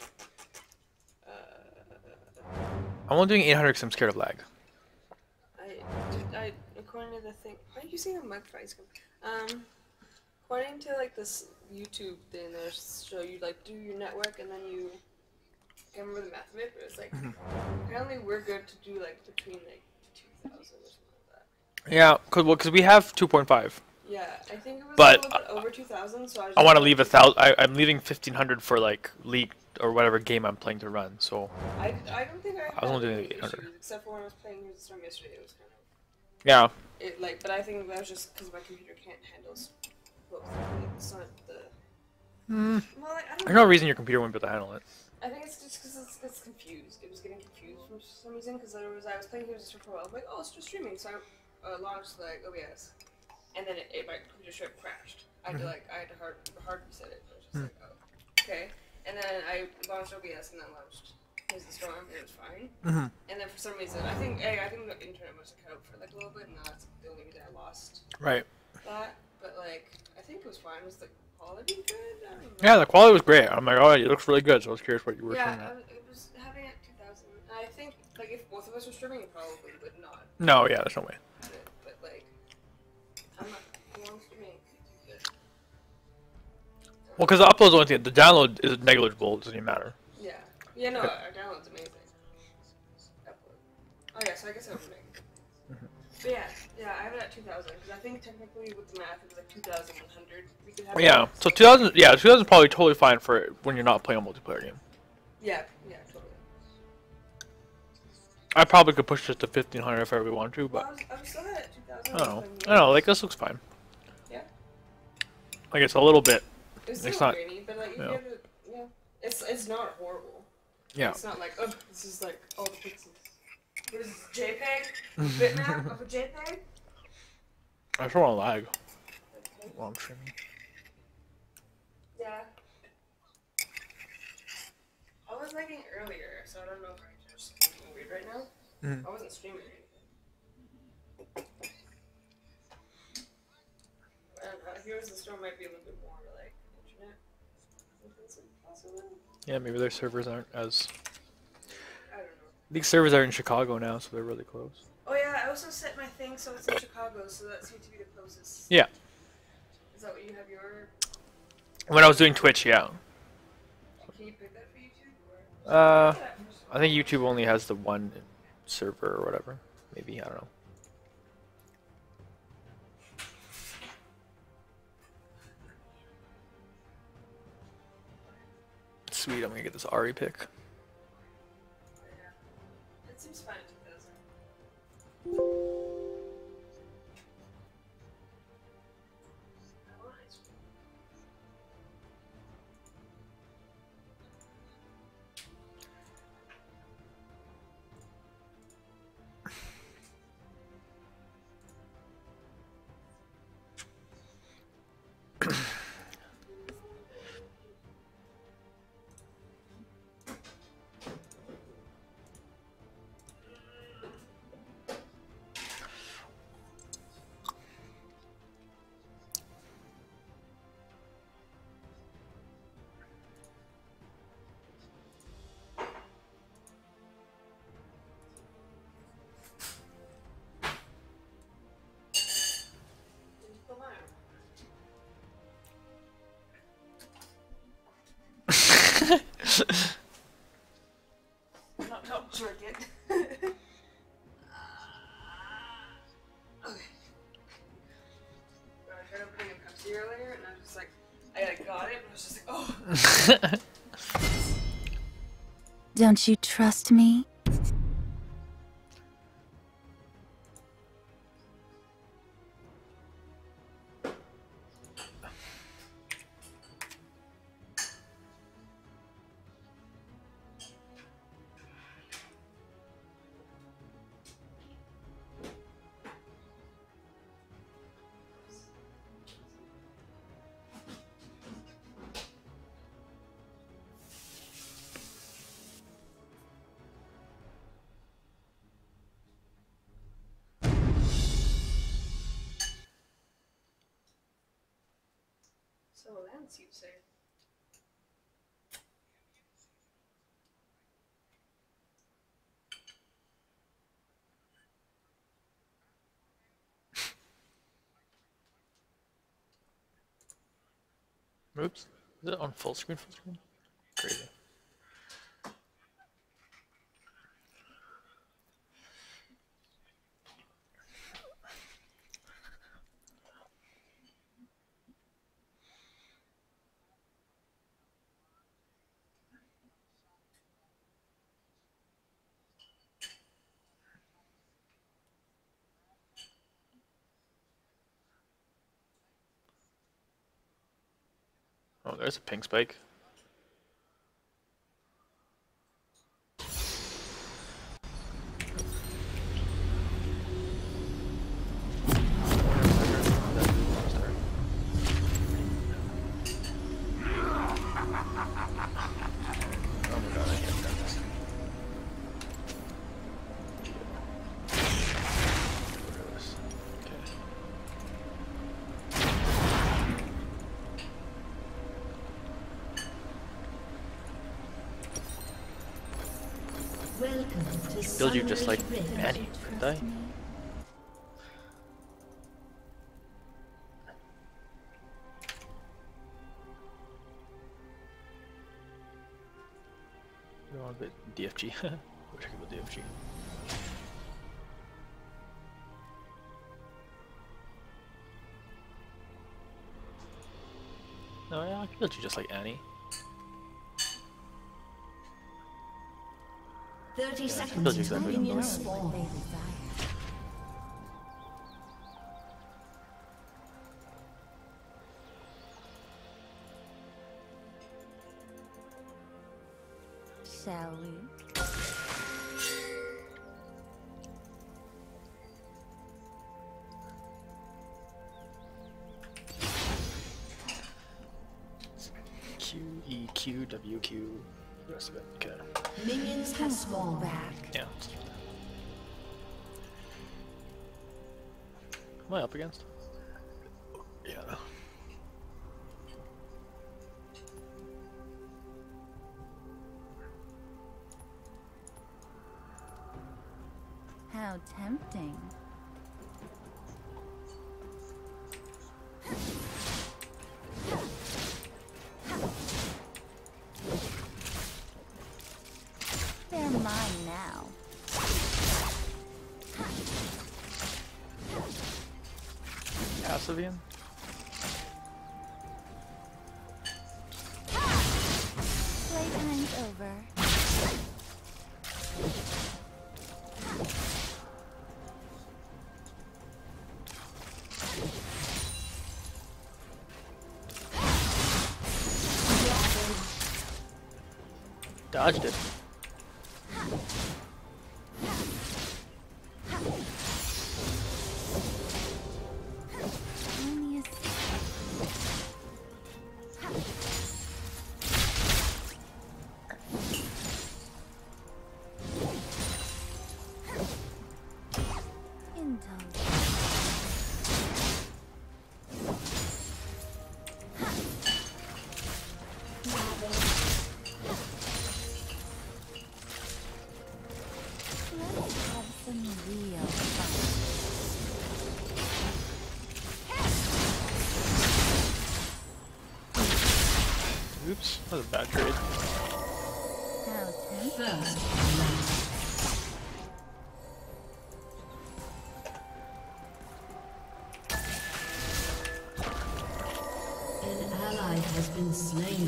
I'm only doing 800 because I'm scared of lag. According to the thing, why are you using a mic device? According to like this YouTube thing, they show you like do your network and then you. I can't remember the math of it, but it's like apparently we're good to do like between like 2,000 or something like that. Yeah, cause we have 2.5. Yeah, I think it was But a little bit over 2,000. So I want to leave 1,000. I'm leaving 1,500 for like league or whatever game I'm playing to run. So I don't think I was only doing any 800. issues, except for when I was playing Heroes of the Storm yesterday. It was kind of yeah. it like, but I think that was just because my computer can't handle both. Like, it's not the. Well, like, I don't There's no reason your computer wouldn't be able to handle it. I think it's just because it's confused. It was getting confused for some reason because I was playing Heroes of the Storm for a while. I was like, oh, it's just streaming. So I launched like OBS, and then my computer straight crashed. I had to hard reset it. I was just like, oh, okay. And then I launched OBS and then launched Heroes of the Storm, and it was fine. And then for some reason, I think the internet must have cut out for like a little bit, and that's the only reason I lost Right. that. But like, I think it was fine. Was the quality good? I don't know. Yeah, the quality was great. I'm like, oh, it looks really good. So I was curious what you were saying. Yeah, it was having it 2,000. I think like if both of us were streaming, it probably would not. No, yeah, there's no way. But like, I'm not long streaming. Well, because the upload's the only thing. The download is negligible. It doesn't even matter. Yeah. Yeah, no, our download's amazing. Upload. Oh yeah, so I guess I would make. But yeah, I have it at 2,000 because I think technically with the math it was like 2,100. We could have. Yeah, so 2,000. Yeah, 2,000 is probably totally fine for when you're not playing a multiplayer game. Yeah, totally. I probably could push it to 1,500 if I really want to, but Well, I was still at 2,000. I don't know. Like this looks fine. Yeah. Like it's a little bit. It's It's still not. grainy, but like Yeah. it's not horrible. Yeah. It's not like this is like all the pixels. What is this, JPEG? Bitmap of a JPEG? I just want to lag while I'm streaming. Yeah. I was lagging earlier, so I don't know if I'm just being weird right now. I wasn't streaming or anything. I don't know. Heroes of the Storm might be a little bit more like internet intensive, possibly. Yeah, maybe their servers aren't as. I don't know. These servers are in Chicago now, so they're really close. Oh yeah, I also set my thing so it's in Chicago, so that seems to be the closest. Yeah. Is that what you have your? When I was doing Twitch, yeah. Can you pick that for YouTube? Or? I think YouTube only has the one server or whatever. Maybe, I don't know. Sweet, I'm gonna get this Ari pick. Yeah. It seems fine at 2,000. I want ice cream. Don't jerk it. Okay. I tried opening a Pepsi earlier, and I was just like, I got it, and I was just like, oh. Don't you trust me? So Lance, you'd say. Oops. Is it on full screen? Full screen? Crazy. Oh, there's a pink spike. Build you just like Annie, couldn't I? You want a bit DFG? Wish I could go DFG. No, yeah, I can build you just like Annie. 30 seconds until minions spawn. Shall we? QEQWQ. The rest of it. Okay. Minions have spawned back. Yeah. Am I up against? Yeah. How tempting. They're mine now. Passivian? Playtime's over. Dodged it. Oops, that was a bad trade. First, an ally has been slain.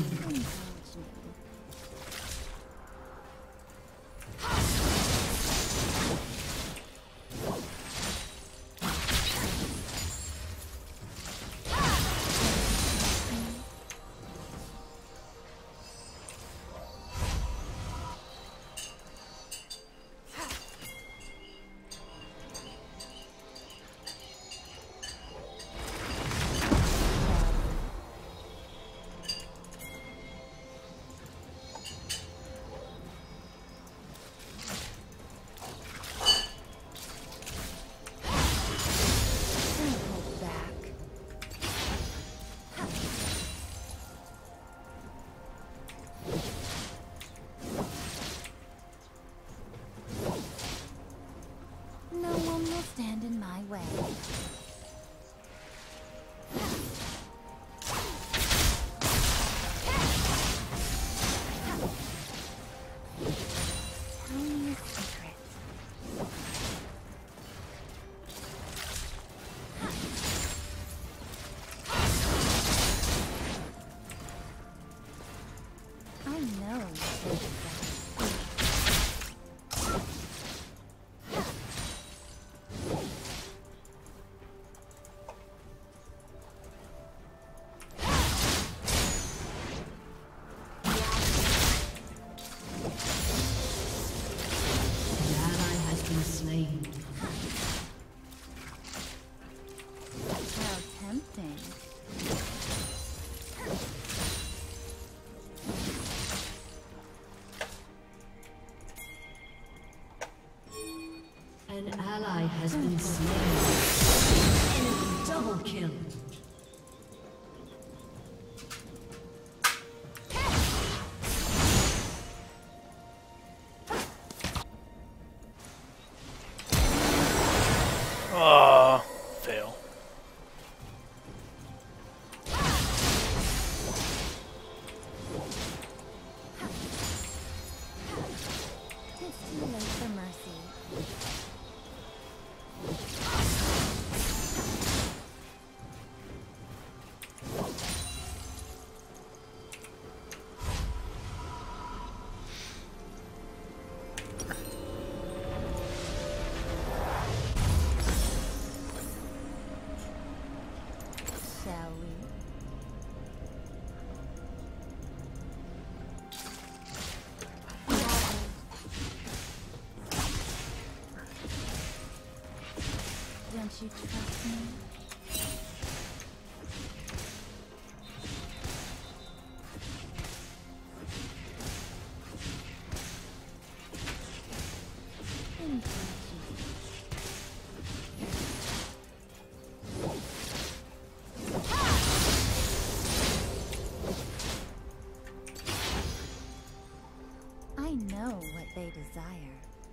Tempting. An ally has been slain. Enemy double kill. Oh, fail. It's too late for mercy. Shall we? Don't you trust me? I know what they desire.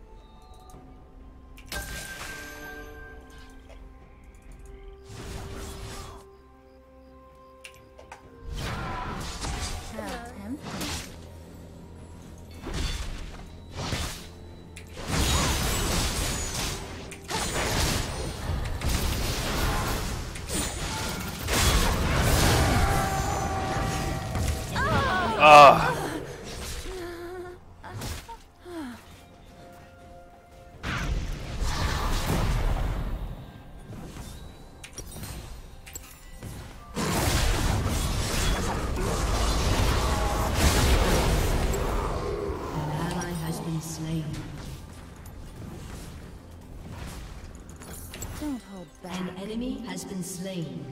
How tempting. Ah. An ally has been slain. Don't hold back. An enemy has been slain.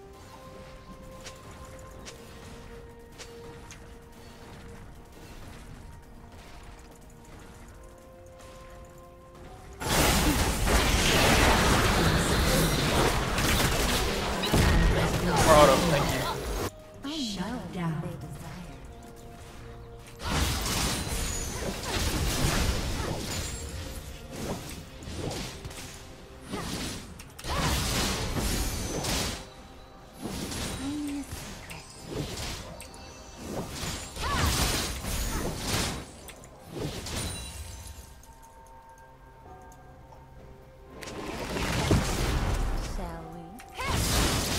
Auto, thank you. Shut down. They desire. Only a secret. Shall we?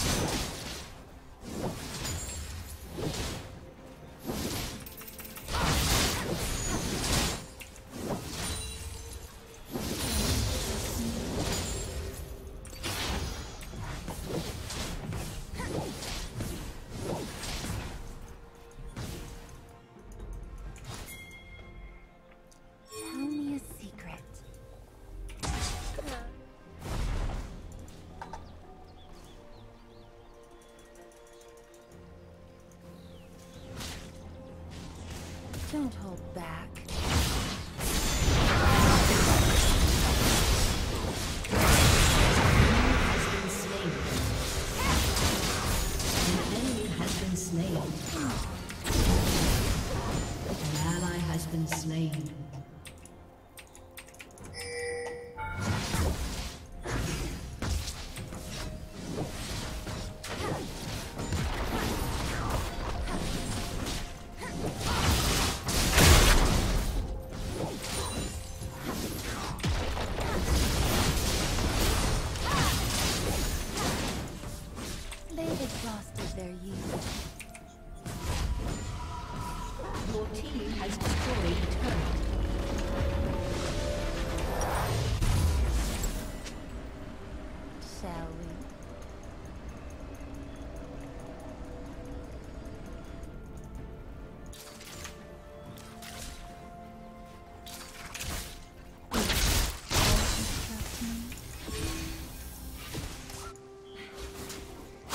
Tell me a secret. Don't hold back. Has been slain. An enemy has been slain. An ally has been slain. They've exhausted their youth. Your team has destroyed a turret. Shall we? Trust me?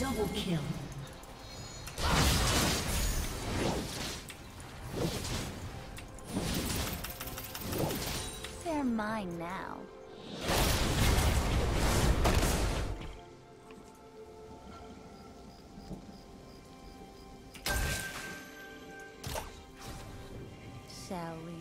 Double kill. They're mine now. Shall we?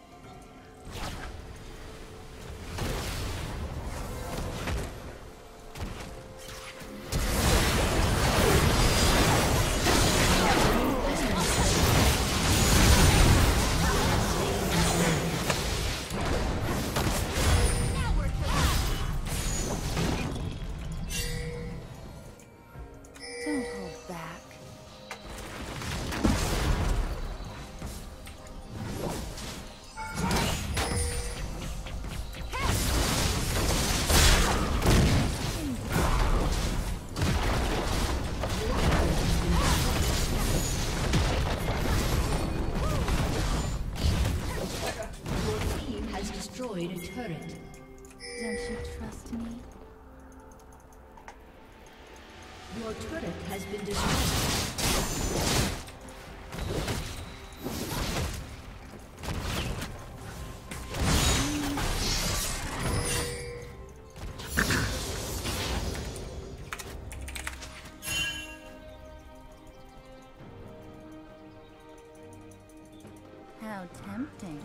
Don't hold back. Your team has destroyed a turret. Don't you trust me? Your turret has been destroyed. How tempting.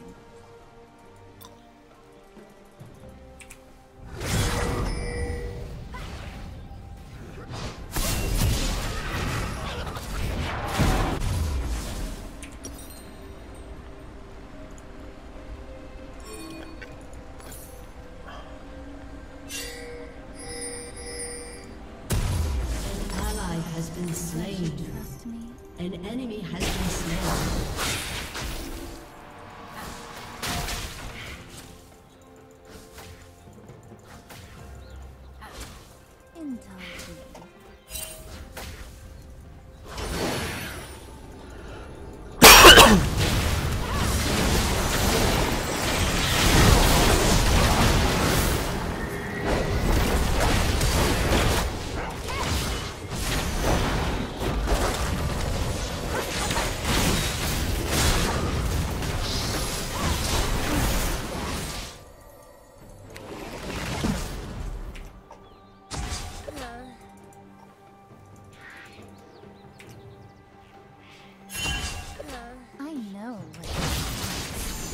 An ally has been slain. Trust me? An enemy has been slain. Indulge me. I know what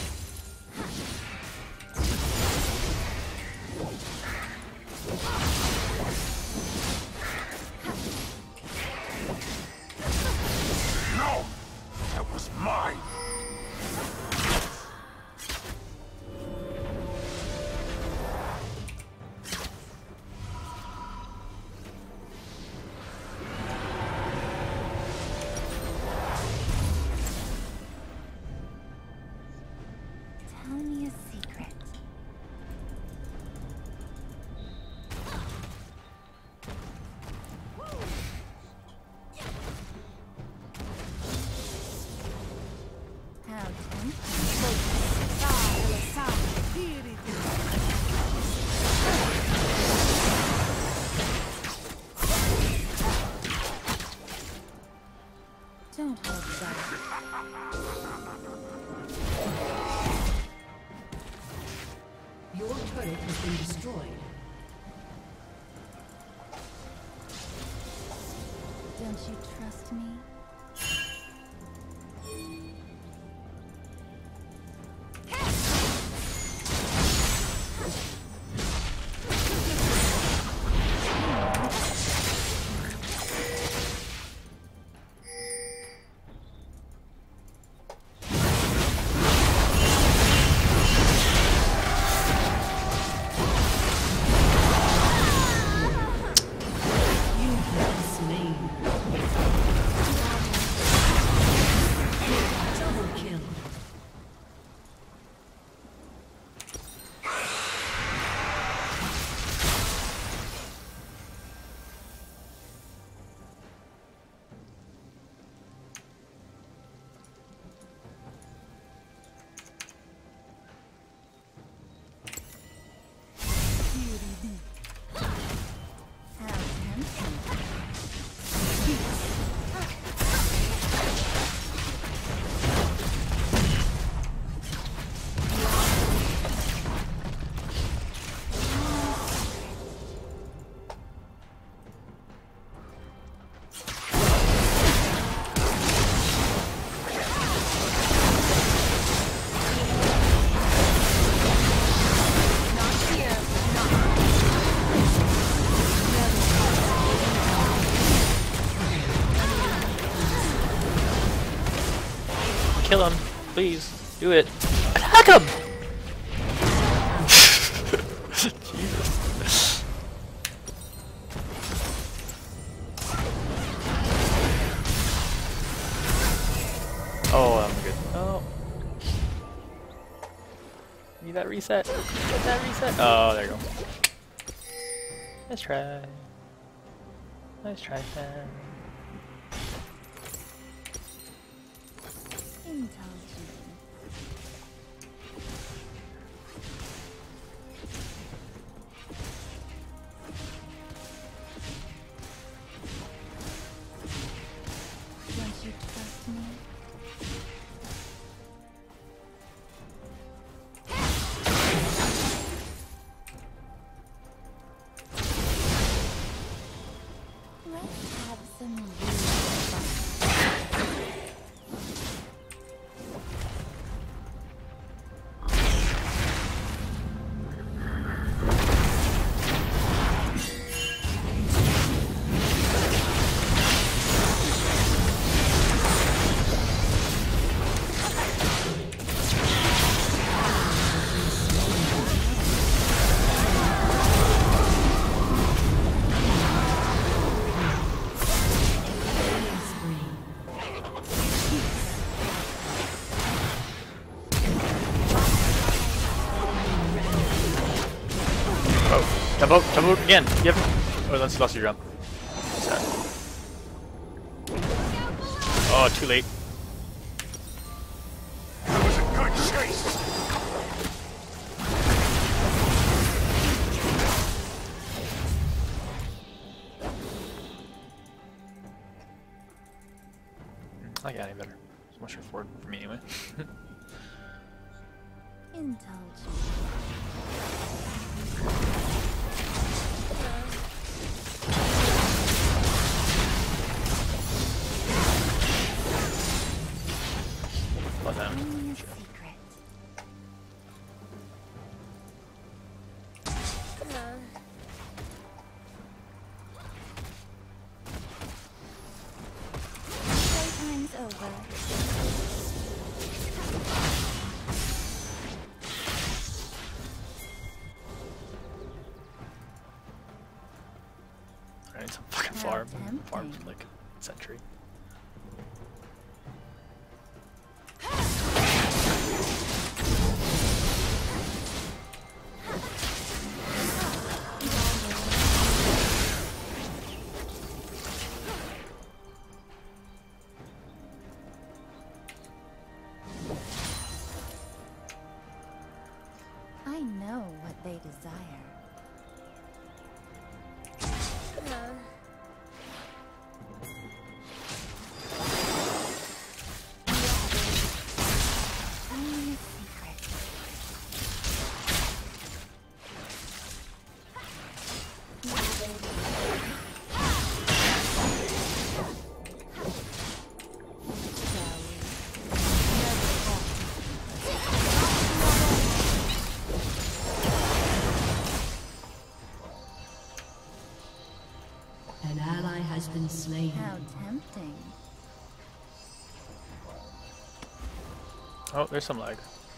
No! That was mine! Tell me a secret. How tempting. Don't hold back. Your turret has been destroyed. Don't you trust me? You have been slain. Please, do it. Attack him! Jesus. Oh, I'm good. Oh. Need that reset. Get that reset. Oh, there you go. Nice try. Nice try, fan. Don't you trust me? Let's have some real fun. Jump out again. You have. Oh, that's lost your jump. Sorry. Oh, too late. That was a good chase. I got any better. It's much straightforward for me anyway. Well done. Playtime's over. I need some fucking farm. Farm from like century. I know what they desire. Only a secret. An ally has been slain. How tempting. Oh, there's some lag.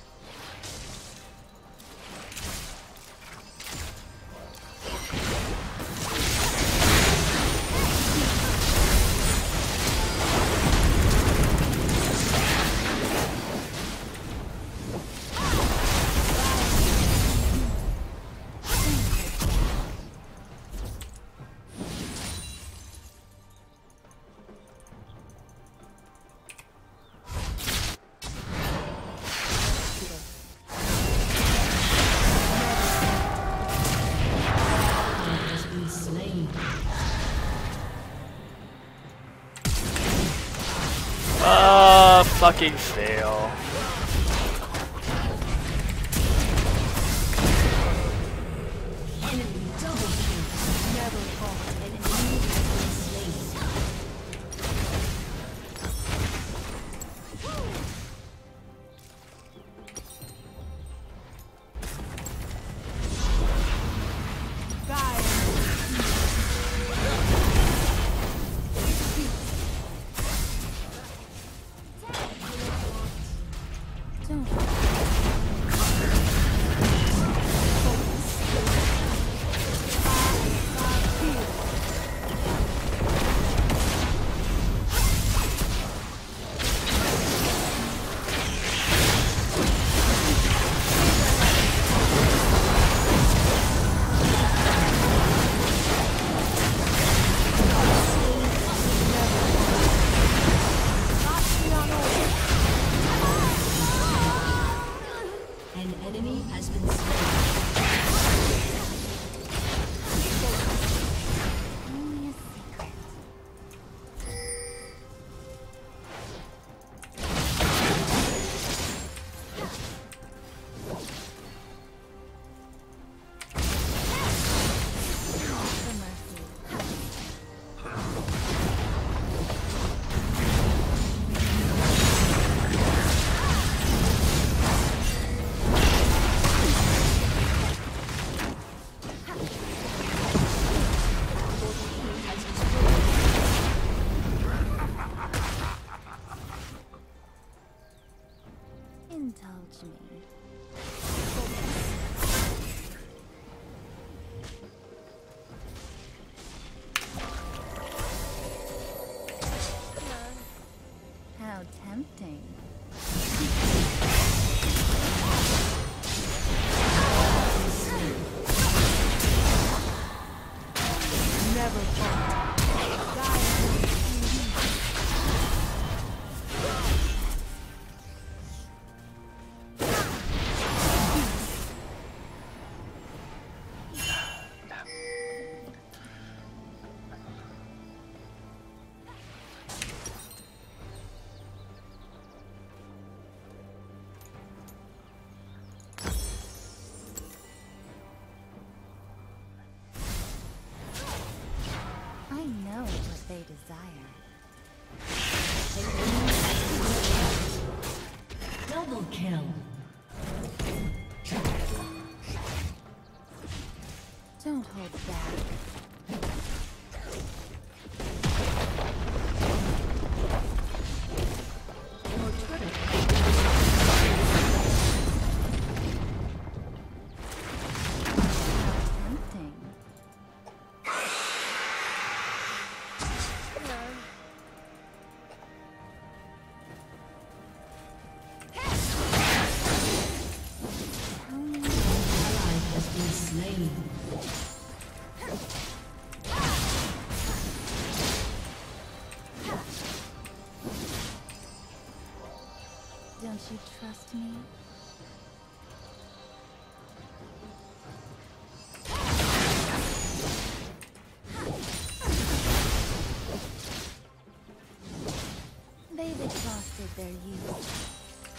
Fucking fail. Enemy double kill. Never fought an enemy has been slain. An enemy has been slain. Only a secret. For mercy. Indulge me. How tempting. Never I know what they desire. Double kill. Don't hold back. Your turret. Tempting. Ally has been slain. Don't you trust me? They've exhausted their youth.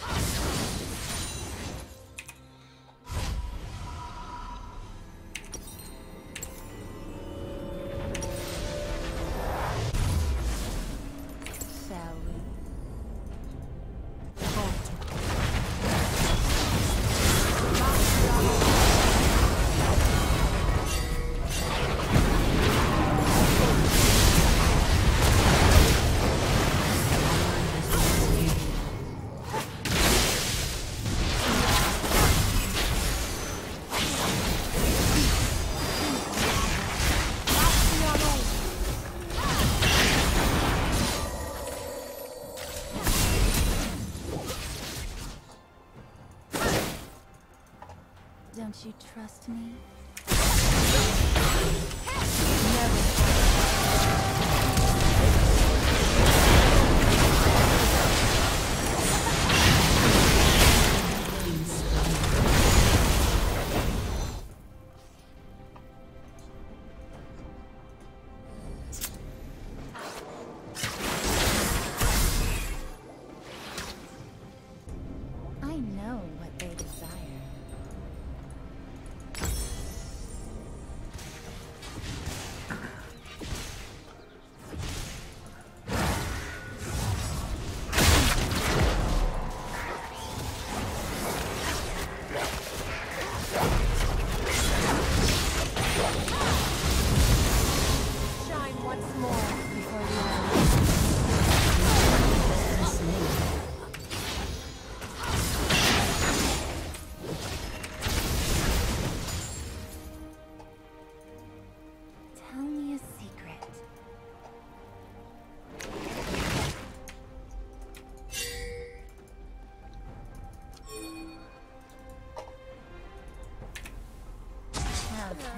Shall we? Don't you trust me? I know what they desire. Shine once more before the enemy.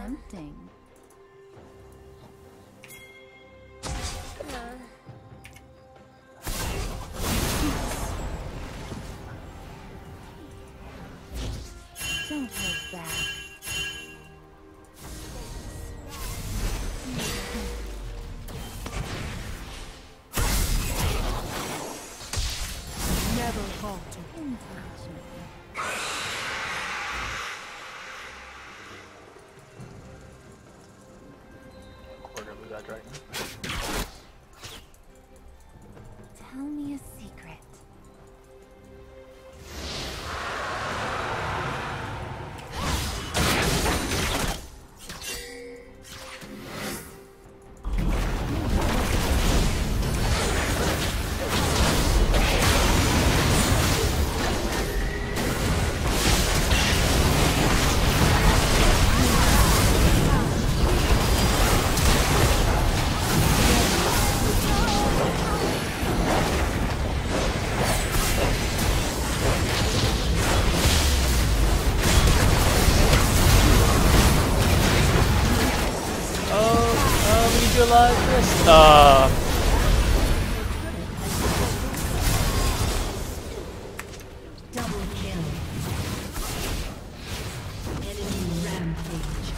tempting. Don't hold back. Never falter. Quarter of that dragon. Tell me a secret. Visualize this. Double kill. Enemy rampage.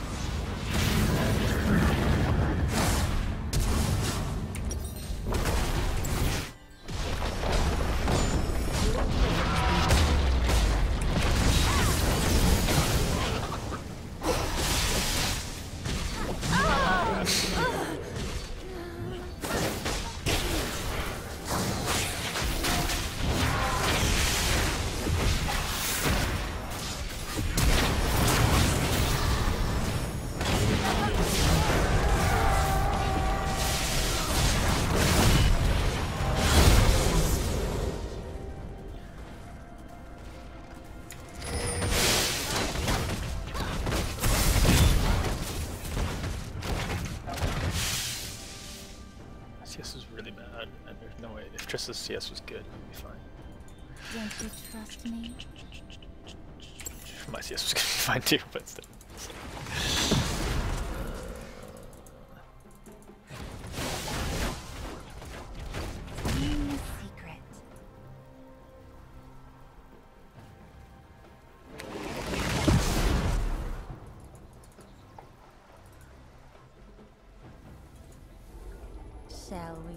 CS is really bad, and there's no way. If just the CS was good, it would be fine. Don't you trust me? My CS was gonna be fine too, but still. Tell me a secret. Shall we?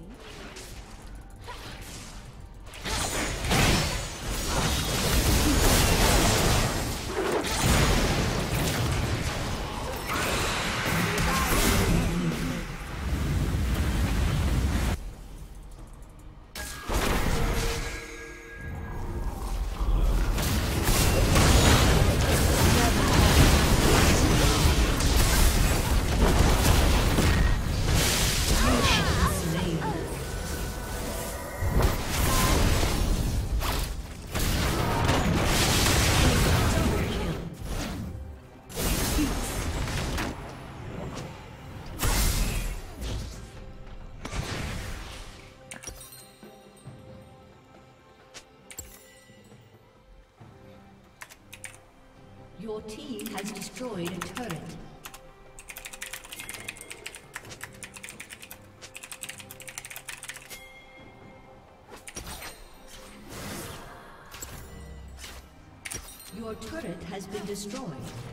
Your team has destroyed a turret. Your turret has been destroyed.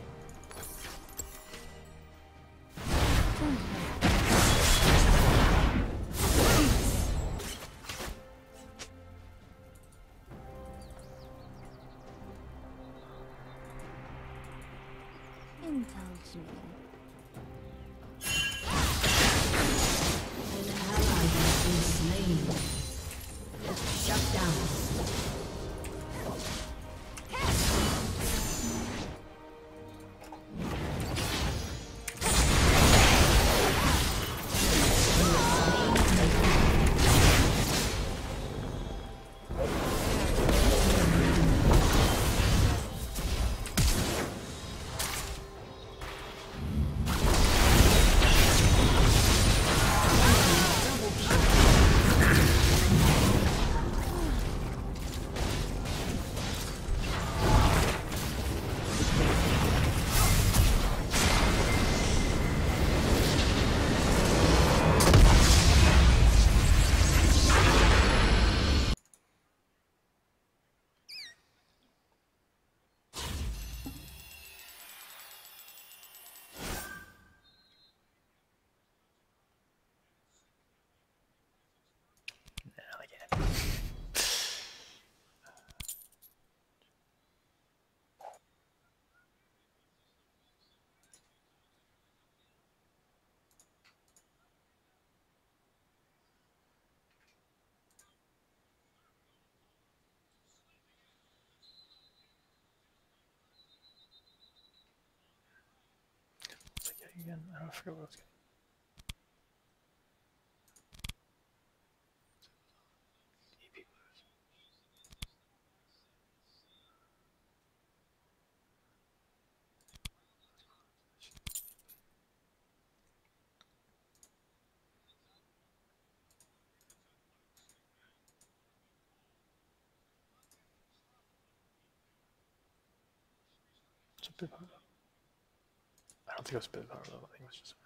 Indulge me. An ally has been slain. Shut down. again? I don't forget what I was getting. I don't think it was bit power though. I think it was just.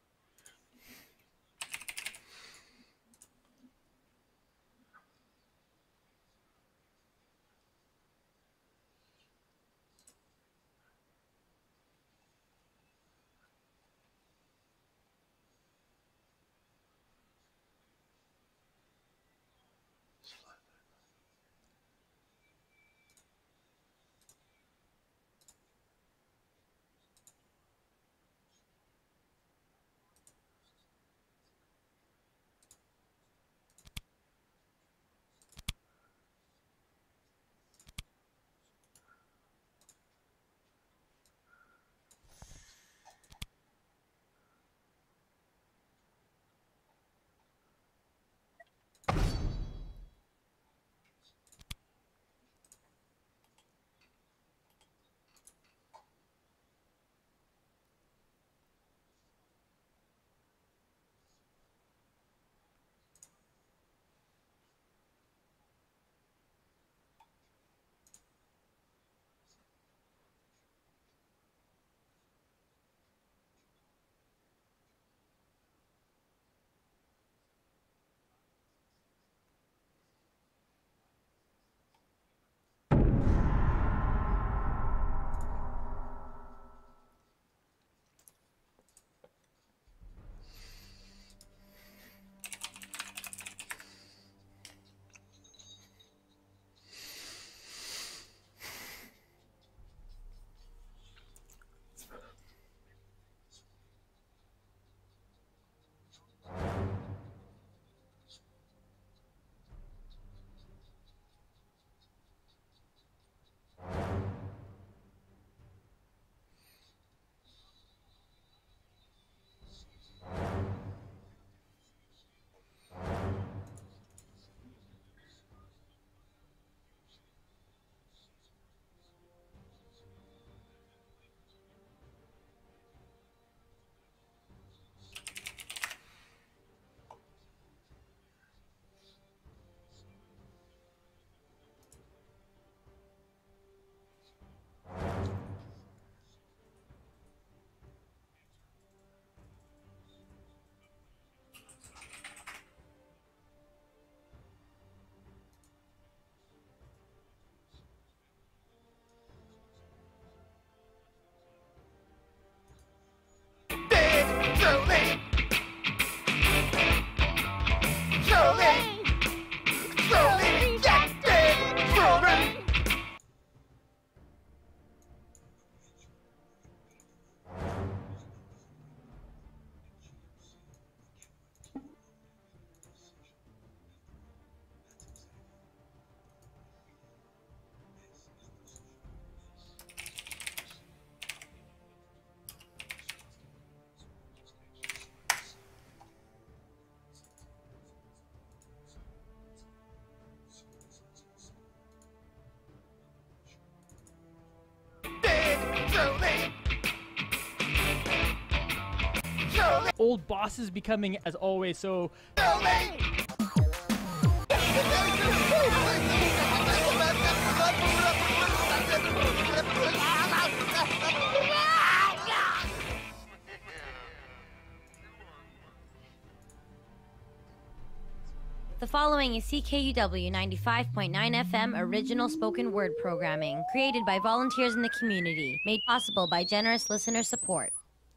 Old bosses becoming, as always, so... The following is CKUW 95.9 FM original spoken word programming, created by volunteers in the community, made possible by generous listener support.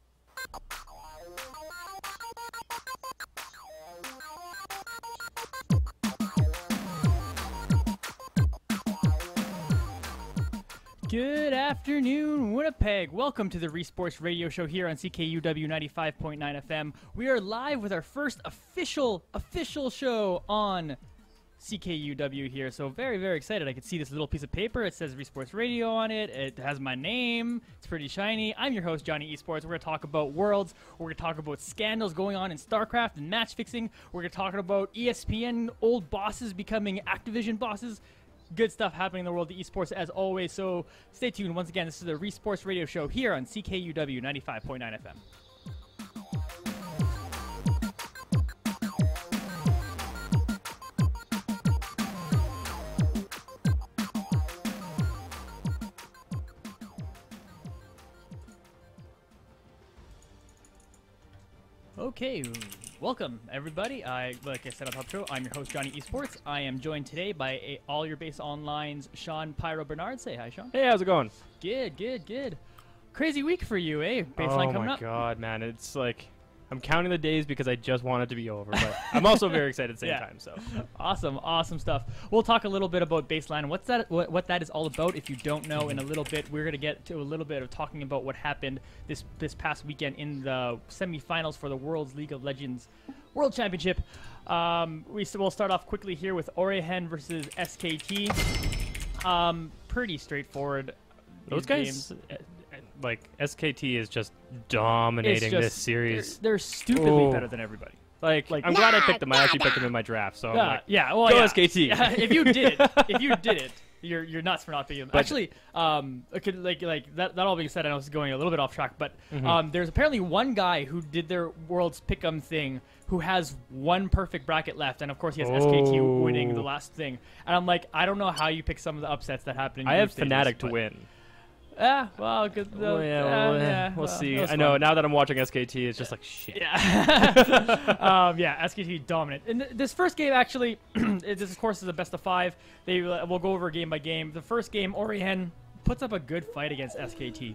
Good afternoon, Winnipeg. Welcome to the Resports Radio Show here on CKUW 95.9 FM. We are live with our first official show on CKUW here. So very, very excited. I can see this little piece of paper. It says Resports Radio on it. It has my name. It's pretty shiny. I'm your host, Johnny Esports. We're going to talk about Worlds. We're going to talk about scandals going on in StarCraft and match fixing. We're going to talk about ESPN old bosses becoming Activision bosses. Good stuff happening in the world of esports as always. So stay tuned. Once again, this is the Resports Radio Show here on CKUW 95.9 FM. Okay, welcome everybody. Like I said on top of the show, I'm your host Johnny Esports. I am joined today by All Your Base Online's Sean Pyro Bernard. Say hi, Sean. Hey, how's it going? Good. Crazy week for you, eh? Baseline coming up. Oh my god, man! It's like I'm counting the days because I just want it to be over, but I'm also very excited at the same time. So awesome stuff. We'll talk a little bit about Baseline, what that is all about. If you don't know, in a little bit, we're gonna get to a little bit of talking about what happened this past weekend in the semifinals for the World's League of Legends World Championship. We'll start off quickly here with Orehen versus SKT. Pretty straightforward. Those guys. Like, SKT is just dominating this series. They're stupidly better than everybody. Like I'm glad I picked them. I actually picked them in my draft. So I'm like, go SKT. If you did it, you're nuts for not picking them. Actually, that all being said, I know this is going a little bit off track, but there's apparently one guy who did their Worlds Pick'em thing who has one perfect bracket left, and of course he has SKT winning the last thing. And I'm like, I don't know how you pick some of the upsets that happen. I have Fnatic to win. Well, good. We'll see. I know, now that I'm watching SKT, it's just like, shit. Yeah, SKT dominant. And this first game, actually, this, of course, is a best of 5. We'll go over game by game. The first game, Orehen puts up a good fight against SKT.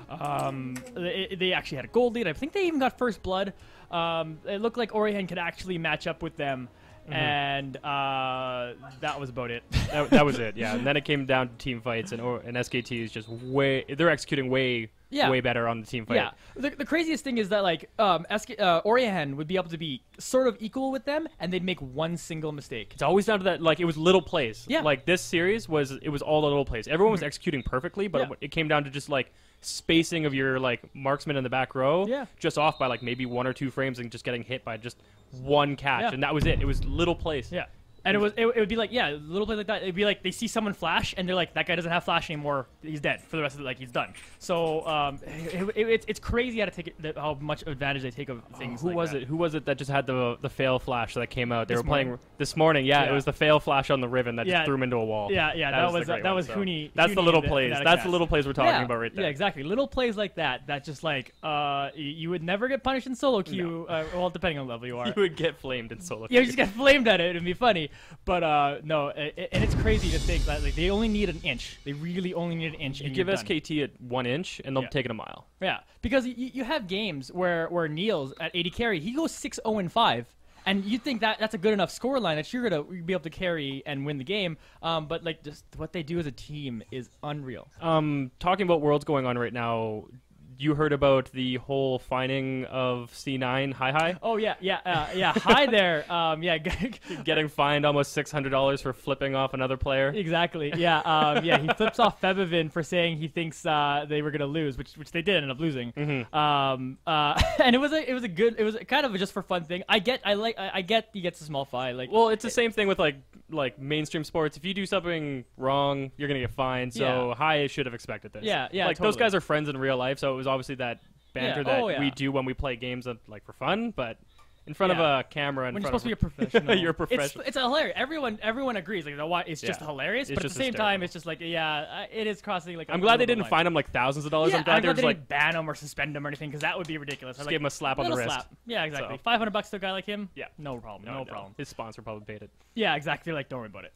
They actually had a gold lead. I think they even got first blood. It looked like Orehen could actually match up with them. And that was about it. that was it, yeah. And then it came down to team fights, and SKT is just they're executing way better on the team fight. Yeah. The craziest thing is that, like, Orehen would be able to be sort of equal with them, and they'd make one single mistake. It's always down to that, like, it was little plays. Yeah. Like, this series was all the little plays. Everyone was executing perfectly, but it came down to just, like, spacing of your, like, marksman in the back row just off by, like, maybe 1 or 2 frames and just getting hit by just one catch, and that was it. It was little plays. Yeah. And it would be like, little plays like that. It'd be like they see someone flash, and they're like, that guy doesn't have flash anymore. He's dead for the rest of it. Like, he's done. So it's crazy how much advantage they take of things. Who was it that just had the fail flash that came out? They were playing this morning. Yeah, it was the fail flash on the Riven that just threw him into a wall. Yeah. That was Huni. That's the little plays. That's the little plays we're talking about right there. Yeah, exactly. Little plays like that. That just like you would never get punished in solo queue. Well, depending on the level you are. You would get flamed in solo queue. Yeah, you just get flamed at it. It'd be funny. But no, and it's crazy to think that, like, they only need an inch. They really only need an inch. You give SKT at 1 inch, and they'll take it a mile. Yeah, because you have games where Niels at 80 carry, he goes 6-0-5, and you think that's a good enough scoreline that you're gonna be able to carry and win the game. But like, just what they do as a team is unreal. Talking about Worlds going on right now. You heard about the whole fining of C9 Hi. Oh yeah. Hi there. Getting fined almost $600 for flipping off another player. Exactly. Yeah. He flips off Febivin for saying he thinks they were gonna lose, which they did end up losing. And it was kind of a just for fun thing. I get he gets a small fine. Like, well, it's the same thing with like mainstream sports. If you do something wrong, you're gonna get fined. So Hi should have expected this. Yeah. Like, totally. those guys are friends in real life, so it was obviously that banter that we do when we play games like for fun, but in front of a camera. When you're supposed to be a professional. You're a professional. It's hilarious. Everyone agrees. Like, it's just hilarious, but at the same time, it's just like, it is crossing. Like, I'm glad they didn't fine him like thousands of dollars. Yeah, I'm glad they didn't ban him or suspend him or anything, because that would be ridiculous. Just give him a slap on the wrist. Yeah, exactly. So. $500 to a guy like him. Yeah, no problem. No problem. His sponsor probably paid it. Yeah, exactly. Like, don't worry about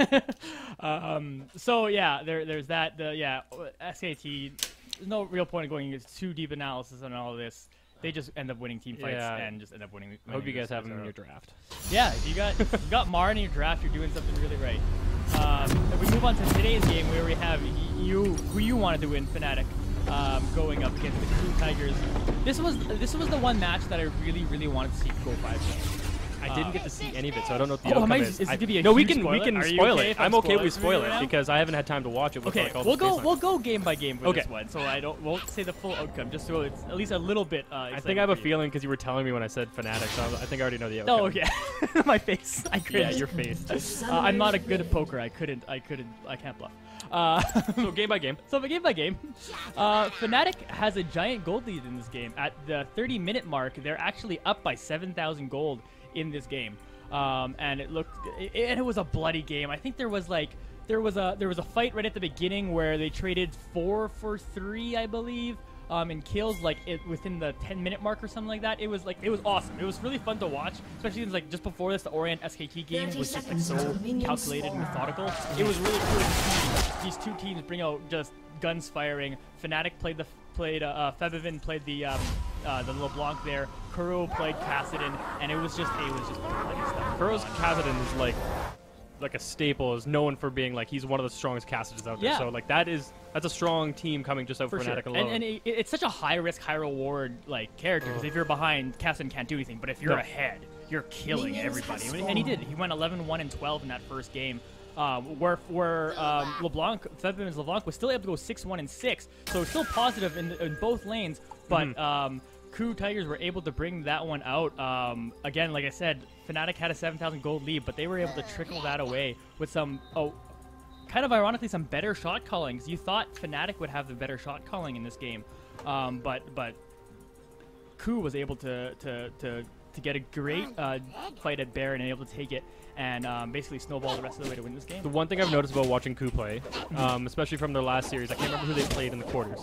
it. So yeah, there's that. SKT. There's no real point of going into too deep analysis on all of this. They just end up winning team fights and just end up winning. I hope you guys have them in your draft. Yeah, if you got Mar in your draft, you're doing something really right. If we move on to today's game, where we have who you wanted to win, Fnatic, going up against the Crew Tigers. This was the one match that I really wanted to see go 5-0. I didn't get to see any of it, so I don't know what the Oh, outcome is this gonna be a no, we huge can spoiler? Are you spoil okay it. if I I'm okay spoil we it for spoil you it now? because I haven't had time to watch it. With Okay, like all we'll the face on go it. game by game for Okay. this one, so I won't say the full outcome, just so it's at least a little bit. I think I have a feeling because you were telling me when I said Fnatic, so I think I already know the outcome. Oh, okay. My face. I cringed. Yeah, your face. I'm not a good at poker. I can't bluff. So game by game. So game by game. Fnatic has a giant gold lead in this game. At the 30-minute mark, they're actually up by 7,000 gold in this game. And it was a bloody game. I think there was a fight right at the beginning where they traded 4 for 3, I believe. In kills within the 10-minute mark or something like that. It was awesome. It was really fun to watch, especially like just before this, the Orient SKT game was just like so calculated and methodical. It was really cool to see these two teams bring out just guns firing. Fnatic played Febivin played the LeBlanc there. Kuro played Kassadin, and it was just bloody stuff. Kuro's Kassadin is like a staple, is known for being like he's one of the strongest Kassadins out there. Yeah. So like that's a strong team coming just out for Fnatic sure. alone. And it's such a high risk, high reward like character because if you're behind, Kassadin can't do anything. But if you're ahead, you're killing everybody. And he did. He went 11-1 and 12 in that first game. Where LeBlanc, Febivin's LeBlanc was still able to go 6-1 and 6, so still positive in both lanes. But Crew Tigers were able to bring that one out. Again, like I said, Fnatic had a 7,000 gold lead, but they were able to trickle that away with some, kind of ironically, some better shot callings. You thought Fnatic would have the better shot calling in this game, but Crew was able to get a great fight at Baron and able to take it and basically snowball the rest of the way to win this game. The one thing I've noticed about watching Coup play, especially from their last series, I can't remember who they played in the quarters.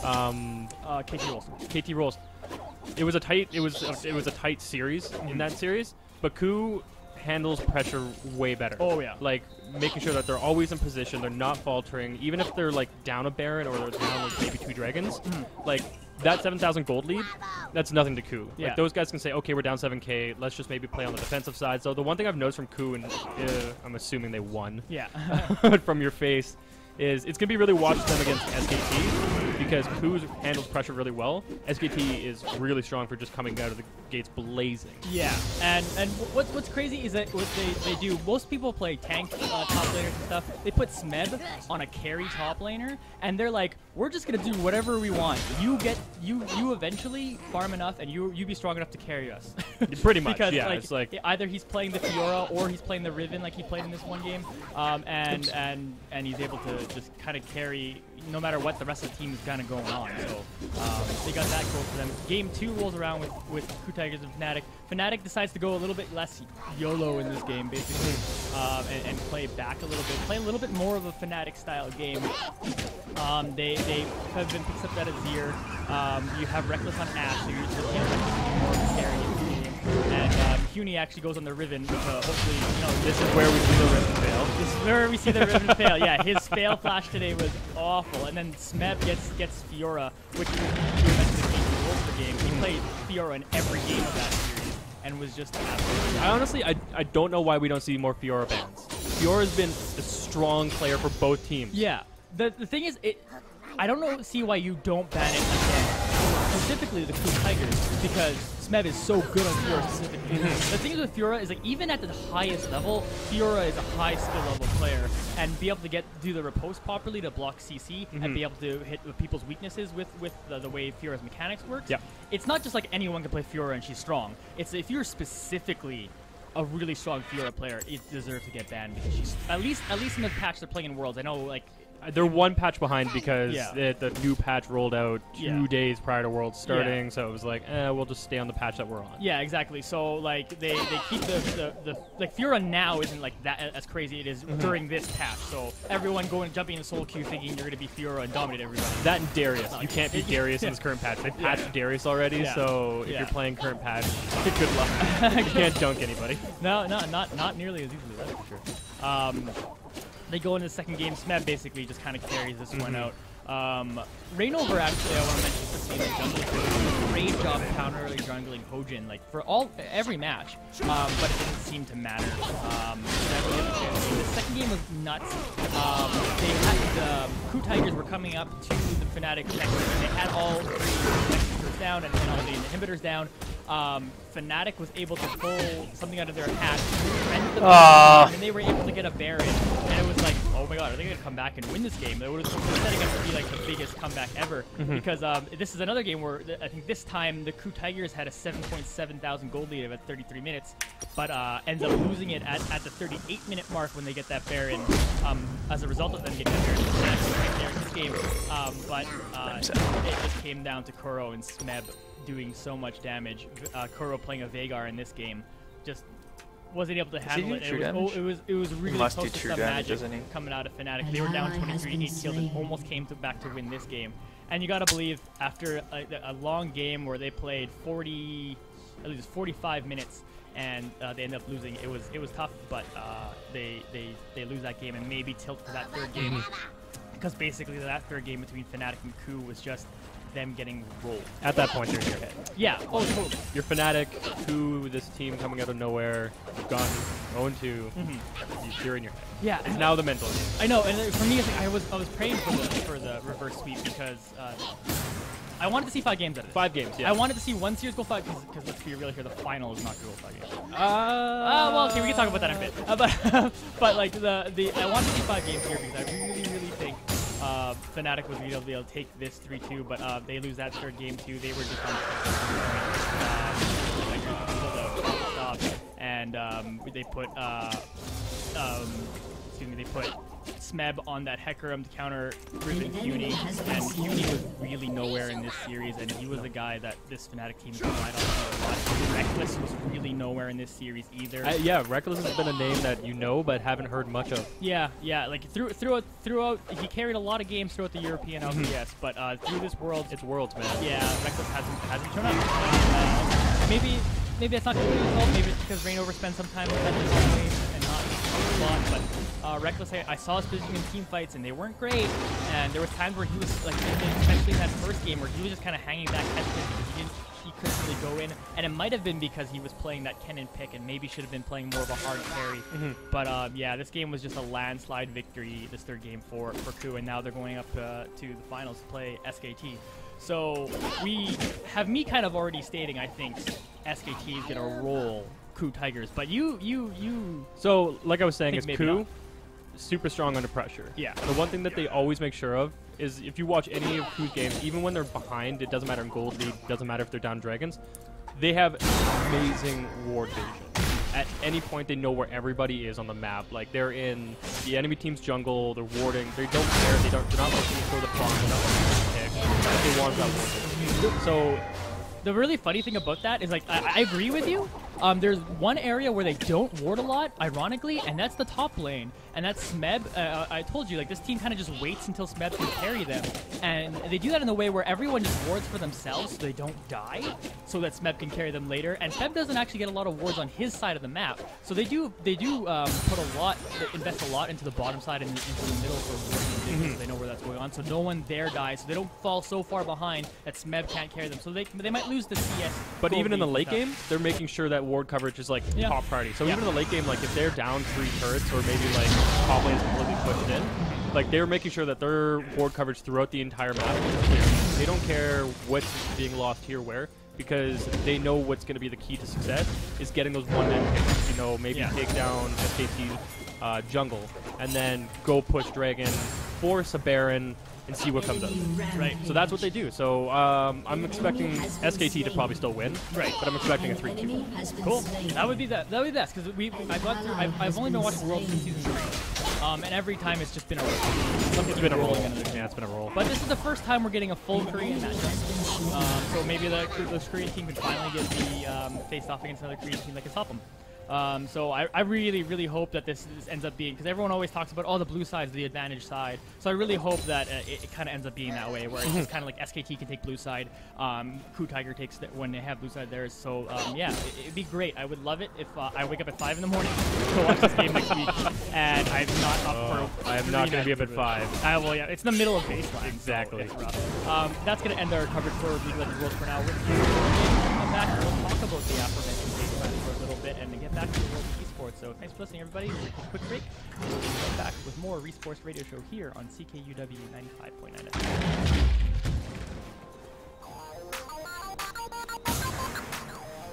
KT Rolls. KT Rolls. It was a tight series in that series, but Coup handles pressure way better. Oh yeah. Like making sure that they're always in position, they're not faltering, even if they're like down a Baron or they're down like maybe 2 dragons. Like that 7,000 gold lead, that's nothing to Coup. Yeah. Like those guys can say, okay, we're down 7k, let's just maybe play on the defensive side. So the one thing I've noticed from Coup, and I'm assuming they won. Yeah. From your face, is it's gonna be really watch them against SKT because Coup handles pressure really well. SKT is really strong for just coming out of the gates blazing. Yeah, and what's crazy is that what they do. Most people play tank top laners and stuff. They put Smeb on a carry top laner, and they're like, we're just gonna do whatever we want. You eventually farm enough, and you be strong enough to carry us. Pretty much. Because yeah, it's like either he's playing the Fiora or he's playing the Riven like he played in this one game, and he's able to just kind of carry no matter what the rest of the team is kind of going on. So they got that goal for them. Game 2 rolls around with Crew Tigers and Fnatic. Fnatic decides to go a little bit less YOLO in this game, basically, and play back a little bit, play a little bit more of a Fnatic style game. They have been picks up that Azir. You have Reckless on Ashe, so you're just more of a carry in the game. And Huni actually goes on the Riven, hopefully, this is where we see the Riven fail. This is where we see the Riven fail. Yeah, his fail flash today was awful. And then Smeb gets Fiora, which you mentioned the KT Rolls per game. He played Fiora in every game of that series and was just absolutely. I honestly don't know why we don't see more Fiora bans. Fiora's been a strong player for both teams. Yeah. The thing is, I don't see why you don't ban it again. Specifically the Crew Tigers, because Smeb is so good on Fiora specifically. The thing is with Fiora is like even at the highest level, Fiora is a high skill level player, and be able to do the riposte properly to block CC and be able to hit people's weaknesses with the way Fiora's mechanics works. Yeah. It's not just like anyone can play Fiora and she's strong. It's if you're specifically a really strong Fiora player, it deserves to get banned because she's at least in the patch they're playing in Worlds. I know like. They're one patch behind because the new patch rolled out 2 days prior to Worlds starting, so it was like, we'll just stay on the patch that we're on. Yeah, exactly. So like they keep the like Fiora now isn't like that as crazy it is during this patch. So everyone jumping in solo queue thinking you're gonna be Fiora and dominate everybody. That and Darius. You can't beat Darius in this current patch. They patched Darius already, so if you're playing current patch, good luck. You can't dunk anybody. No, not nearly as easily. That's for sure. They go into the second game. Smeb basically just kind of carries this one out. Rainover actually, I want to mention quickly in the jungle. Does a great job counter jungling Hojin, like for every match, but it didn't seem to matter. The second game was nuts. The Crew Tigers were coming up to the Fnatic sector, and they had all 3 executors down and all the inhibitors down. Fnatic was able to pull something out of their hat, and they were able to get a Baron. And it was like, oh my god, are they going to come back and win this game? It was setting up to be like the biggest comeback ever. Because this is another game where I think this time the Crew Tigers had a 7.7 thousand gold lead at 33 minutes, but ends up losing it at the 38-minute mark when they get that Baron. As a result of them getting that Baron, there in this game. But it just came down to Kuro and Smeb doing so much damage. Kuro playing a Veigar in this game just wasn't able to handle it. It was really close to some magic coming out of Fnatic. They were down 23, 8 kills, and almost came back to win this game. And you gotta believe, after a long game where they played at least 45 minutes, and they ended up losing, it was tough, but they lose that game and maybe tilt to that third game, because basically that third game between Fnatic and Coup was just them getting rolled. At that point, they're in your head. Yeah. Oh, totally. You're Fnatic, Coup, this team coming out of nowhere. You've gone 0-2. You're in your head. Yeah. It's now the mental game. I know, and for me, it's like I was praying for the reverse sweep because I wanted to see 5 games out of it. 5 games, yeah. I wanted to see one series go 5 because let's be real here, the final is not going to go 5 games. Well, okay, we can talk about that in a bit. But like I wanted to see 5 games here because I really think Fnatic was able to take this 3-2, but they lose that third game too. They were just on and they put they put Smeb on that Hecarim to counter Riven Cuny, and Cuny was really nowhere in this series, and he was the guy that this Fnatic team relied on a lot. Reckless was really nowhere in this series either. Yeah, Reckless has been a name that you know but haven't heard much of. Yeah, like throughout, he carried a lot of games throughout the European LCS, but through this Worlds, it's Worlds, man. Yeah, Reckless hasn't shown up. Maybe it's not completely his fault. Maybe it's because Reignover spent some time with that and not a lot, but Reckless, I saw his position in team fights, and they weren't great. And there was times where he was, like, especially in that first game, where he was just kind of hanging back hesitant because he couldn't really go in. And it might have been because he was playing that Kennen pick and maybe should have been playing more of a hard carry. But yeah, this game was just a landslide victory, this third game for Coup, and now they're going up to the finals to play SKT. So we have me kind of already stating, I think SKT is gonna roll Coup Tigers, but you. So like I was saying, is Coup super strong under pressure. Yeah. The one thing that they always make sure of is if you watch any of Coup's games, even when they're behind, it doesn't matter in gold lead, doesn't matter if they're down dragons, they have amazing ward vision. At any point, they know where everybody is on the map. Like, they're in the enemy team's jungle, they're warding, they don't care, they're not looking for the farm, they're not looking for the pick. They want that ward. So the really funny thing about that is, like, I agree with you. There's one area where they don't ward a lot, ironically, and that's the top lane. And that's Smeb. I told you, like, this team kind of just waits until Smeb can carry them. And they do that in a way where everyone just wards for themselves so they don't die, so that Smeb can carry them later. And Smeb doesn't actually get a lot of wards on his side of the map. So they do put a lot, invest a lot into the bottom side and into the middle for warding because they know where that's going on. So no one there dies, so they don't fall so far behind that Smeb can't carry them. So they might lose the CS. But even in the late game, they're making sure that ward coverage is, like, top priority. So even in the late game, like, if they're down 3 turrets or maybe, like, top lane is completely pushed in, like, they're making sure that their ward coverage throughout the entire map is clear. They don't care what's being lost here where, because they know what's going to be the key to success is getting those one-man picks. You know, maybe take down SKT jungle, and then go push Dragon, force a Baron, and see what comes up. Right. So that's what they do. So I'm expecting SKT to probably still win. Right. But I'm expecting a 3-2. Cool. That would be best because I've only been watching Worlds since season 3. And every time it's just been a roll. It's been a roll. Yeah, it's been a roll. But this is the first time we're getting a full Korean matchup. So maybe the Korean team can finally get the face off against another Korean team that can stop them. So I really hope that this ends up being, because everyone always talks about, oh, the blue side is the advantage side. So I really hope that it kind of ends up being that way, where it's just kind of like SKT can take blue side, Coup Tiger takes when they have blue side theirs. So yeah, it'd be great. I would love it if I wake up at 5 in the morning to watch this game next week, and I'm not up for. I am not going to be up at 5. Well, yeah, it's in the middle of baseline. Exactly. So that's going to end our coverage for League of Legends Worlds for now. We're come back and we'll talk about the aforementioned baseline for a little bit and get back to the world of esports. So thanks for listening, everybody. We'll take a quick break. We'll come back with more Resports Radio Show here on CKUW 95.9 FM.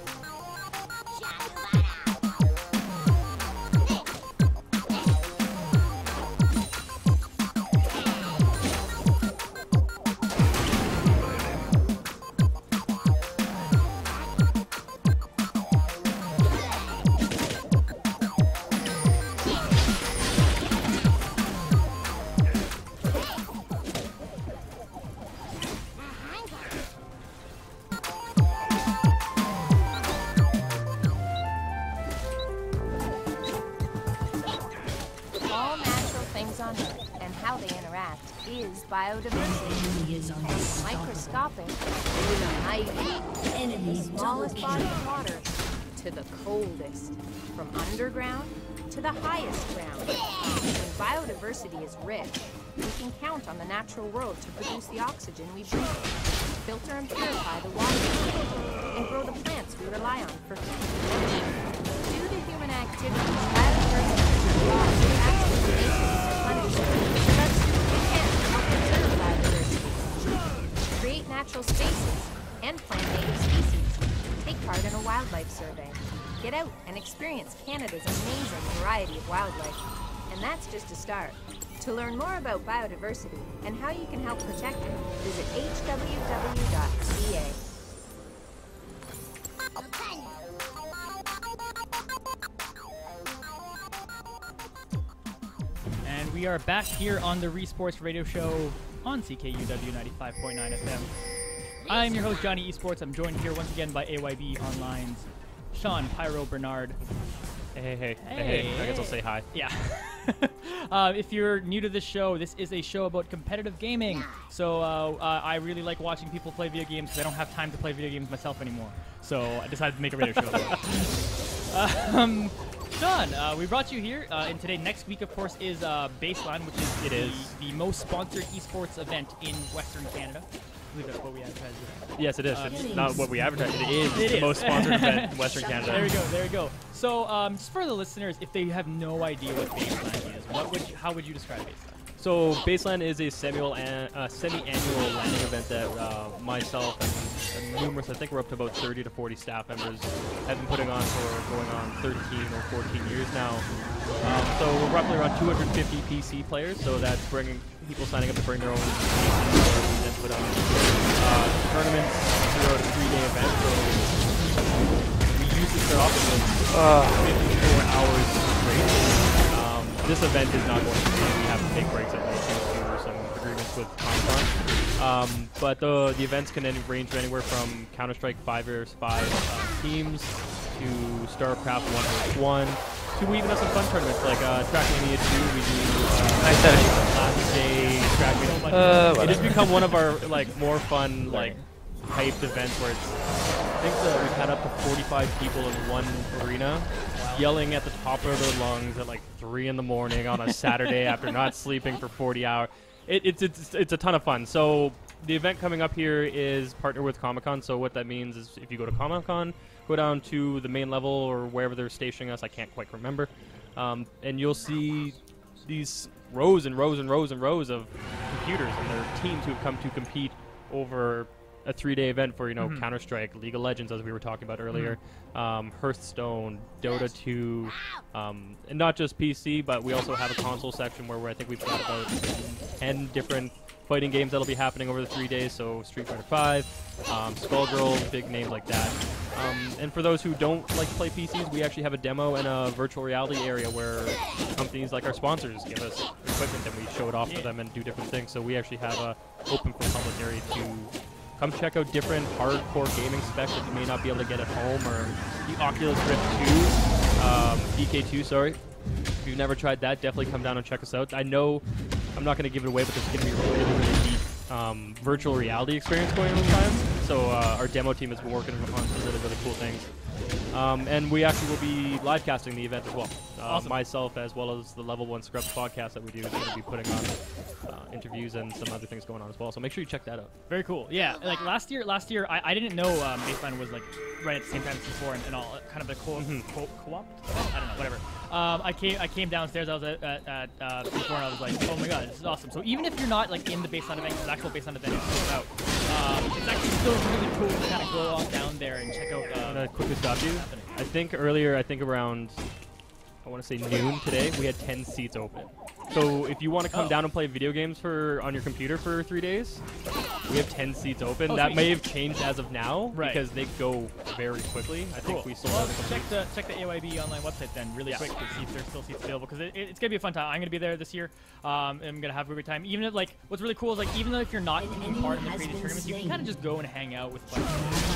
biodiversity. Is From unstoppable. microscopic to the mighty, Enemy the smallest double body kill. of water to the coldest, from underground to the highest ground. When biodiversity is rich, we can count on the natural world to produce the oxygen we breathe, filter and purify the water, and grow the plants we rely on for food. Due to human activity, biodiversity is lost access to nature to replenish it. So let's do what we can to help preserve biodiversity. Create natural spaces and plant native species. Take part in a wildlife survey. Get out and experience Canada's amazing variety of wildlife. And that's just a start. To learn more about biodiversity and how you can help protect it, visit hww.ca. And we are back here on the Resports Radio Show on CKUW 95.9 FM. I'm your host, Johnny Esports. I'm joined here once again by AYB Online's Sean Pyro Bernard. Hey. I guess I'll say hi. Yeah. If you're new to this show, this is a show about competitive gaming. So I really like watching people play video games because I don't have time to play video games myself anymore. So I decided to make a radio show about it. Sean, we brought you here, and today, next week, of course, is Baseline, which is the most sponsored esports event in Western Canada. I believe that's what we advertise it. Yes, it is. It's not what we advertise. It is the most sponsored event in Western Canada. There we go. So, just for the listeners, if they have no idea what Baseline is, how would you describe Baseline? So Baseline is a semi-annual landing event that myself and numerous, I think we're up to about 30 to 40 staff members, have been putting on for going on 13 or 14 years now. So we're roughly around 250 PC players, so that's bringing people signing up to bring their own PCs and then put on tournaments throughout a 3-day event. So we usually start off with 54 hours straight. This event is not going to be. We have to take breaks at night due to some agreements with Comic-Con. But the events can range anywhere from Counter-Strike 5 vs 5 teams to StarCraft 1v1 to we even have some fun tournaments like Trackmania 2. We do last day Trackmania. It has become one of our more fun hyped events where it's. I think that we've had up to 45 people in one arena. Yelling at the top of their lungs at 3 in the morning on a Saturday after not sleeping for 40 hours. It's a ton of fun. So the event coming up here is partnered with Comic-Con. So what that means is if you go to Comic-Con, go down to the main level or wherever they're stationing us. I can't quite remember. And you'll see these rows and rows and rows and rows of computers and their teams who have come to compete over a 3-day event for Counter-Strike, League of Legends, as we were talking about earlier, Hearthstone, Dota 2, and not just PC, but we also have a console section where I think we've got about 10 different fighting games that'll be happening over the 3 days. So Street Fighter 5, Skullgirl, big names like that. And for those who don't like to play PCs, we actually have a demo and a virtual reality area where companies like our sponsors give us equipment and we show it off to them and do different things. So we actually have a open for public area to come check out different hardcore gaming specs that you may not be able to get at home, or the Oculus Rift 2, DK2, sorry. If you've never tried that, definitely come down and check us out. I know I'm not going to give it away, but there's going to be a really, really deep virtual reality experience going on this time. So our demo team has been working on some really, really cool things. And we actually will be live casting the event as well. Awesome. Myself, as well as the Level 1 Scrubs podcast that we do, is going to be putting on interviews and some other things going on as well. So make sure you check that out. Very cool. Yeah, last year, I didn't know Baseline was right at the same time as C4 and all, kind of a co-op. I don't know, whatever. I came downstairs. I was at C4 and I was like, oh my god, this is awesome. So even if you're not in the Baseline event, the actual Baseline event is sold out. It's actually still really cool to kind of go on down there and check out. I'm gonna quickly stop you. I think around, I want to say noon today, we had 10 seats open. So if you want to come down and play video games on your computer for 3 days, we have 10 seats open. That may have changed as of now because they go very quickly. I think we sold out a couple check the AYB online website then really quick to see if there's still seats available because it's gonna be a fun time. I'm gonna be there this year. I'm gonna have a great time. Even if what's really cool is even though if you're not taking part in the creative tournaments, you can kind of just go and hang out with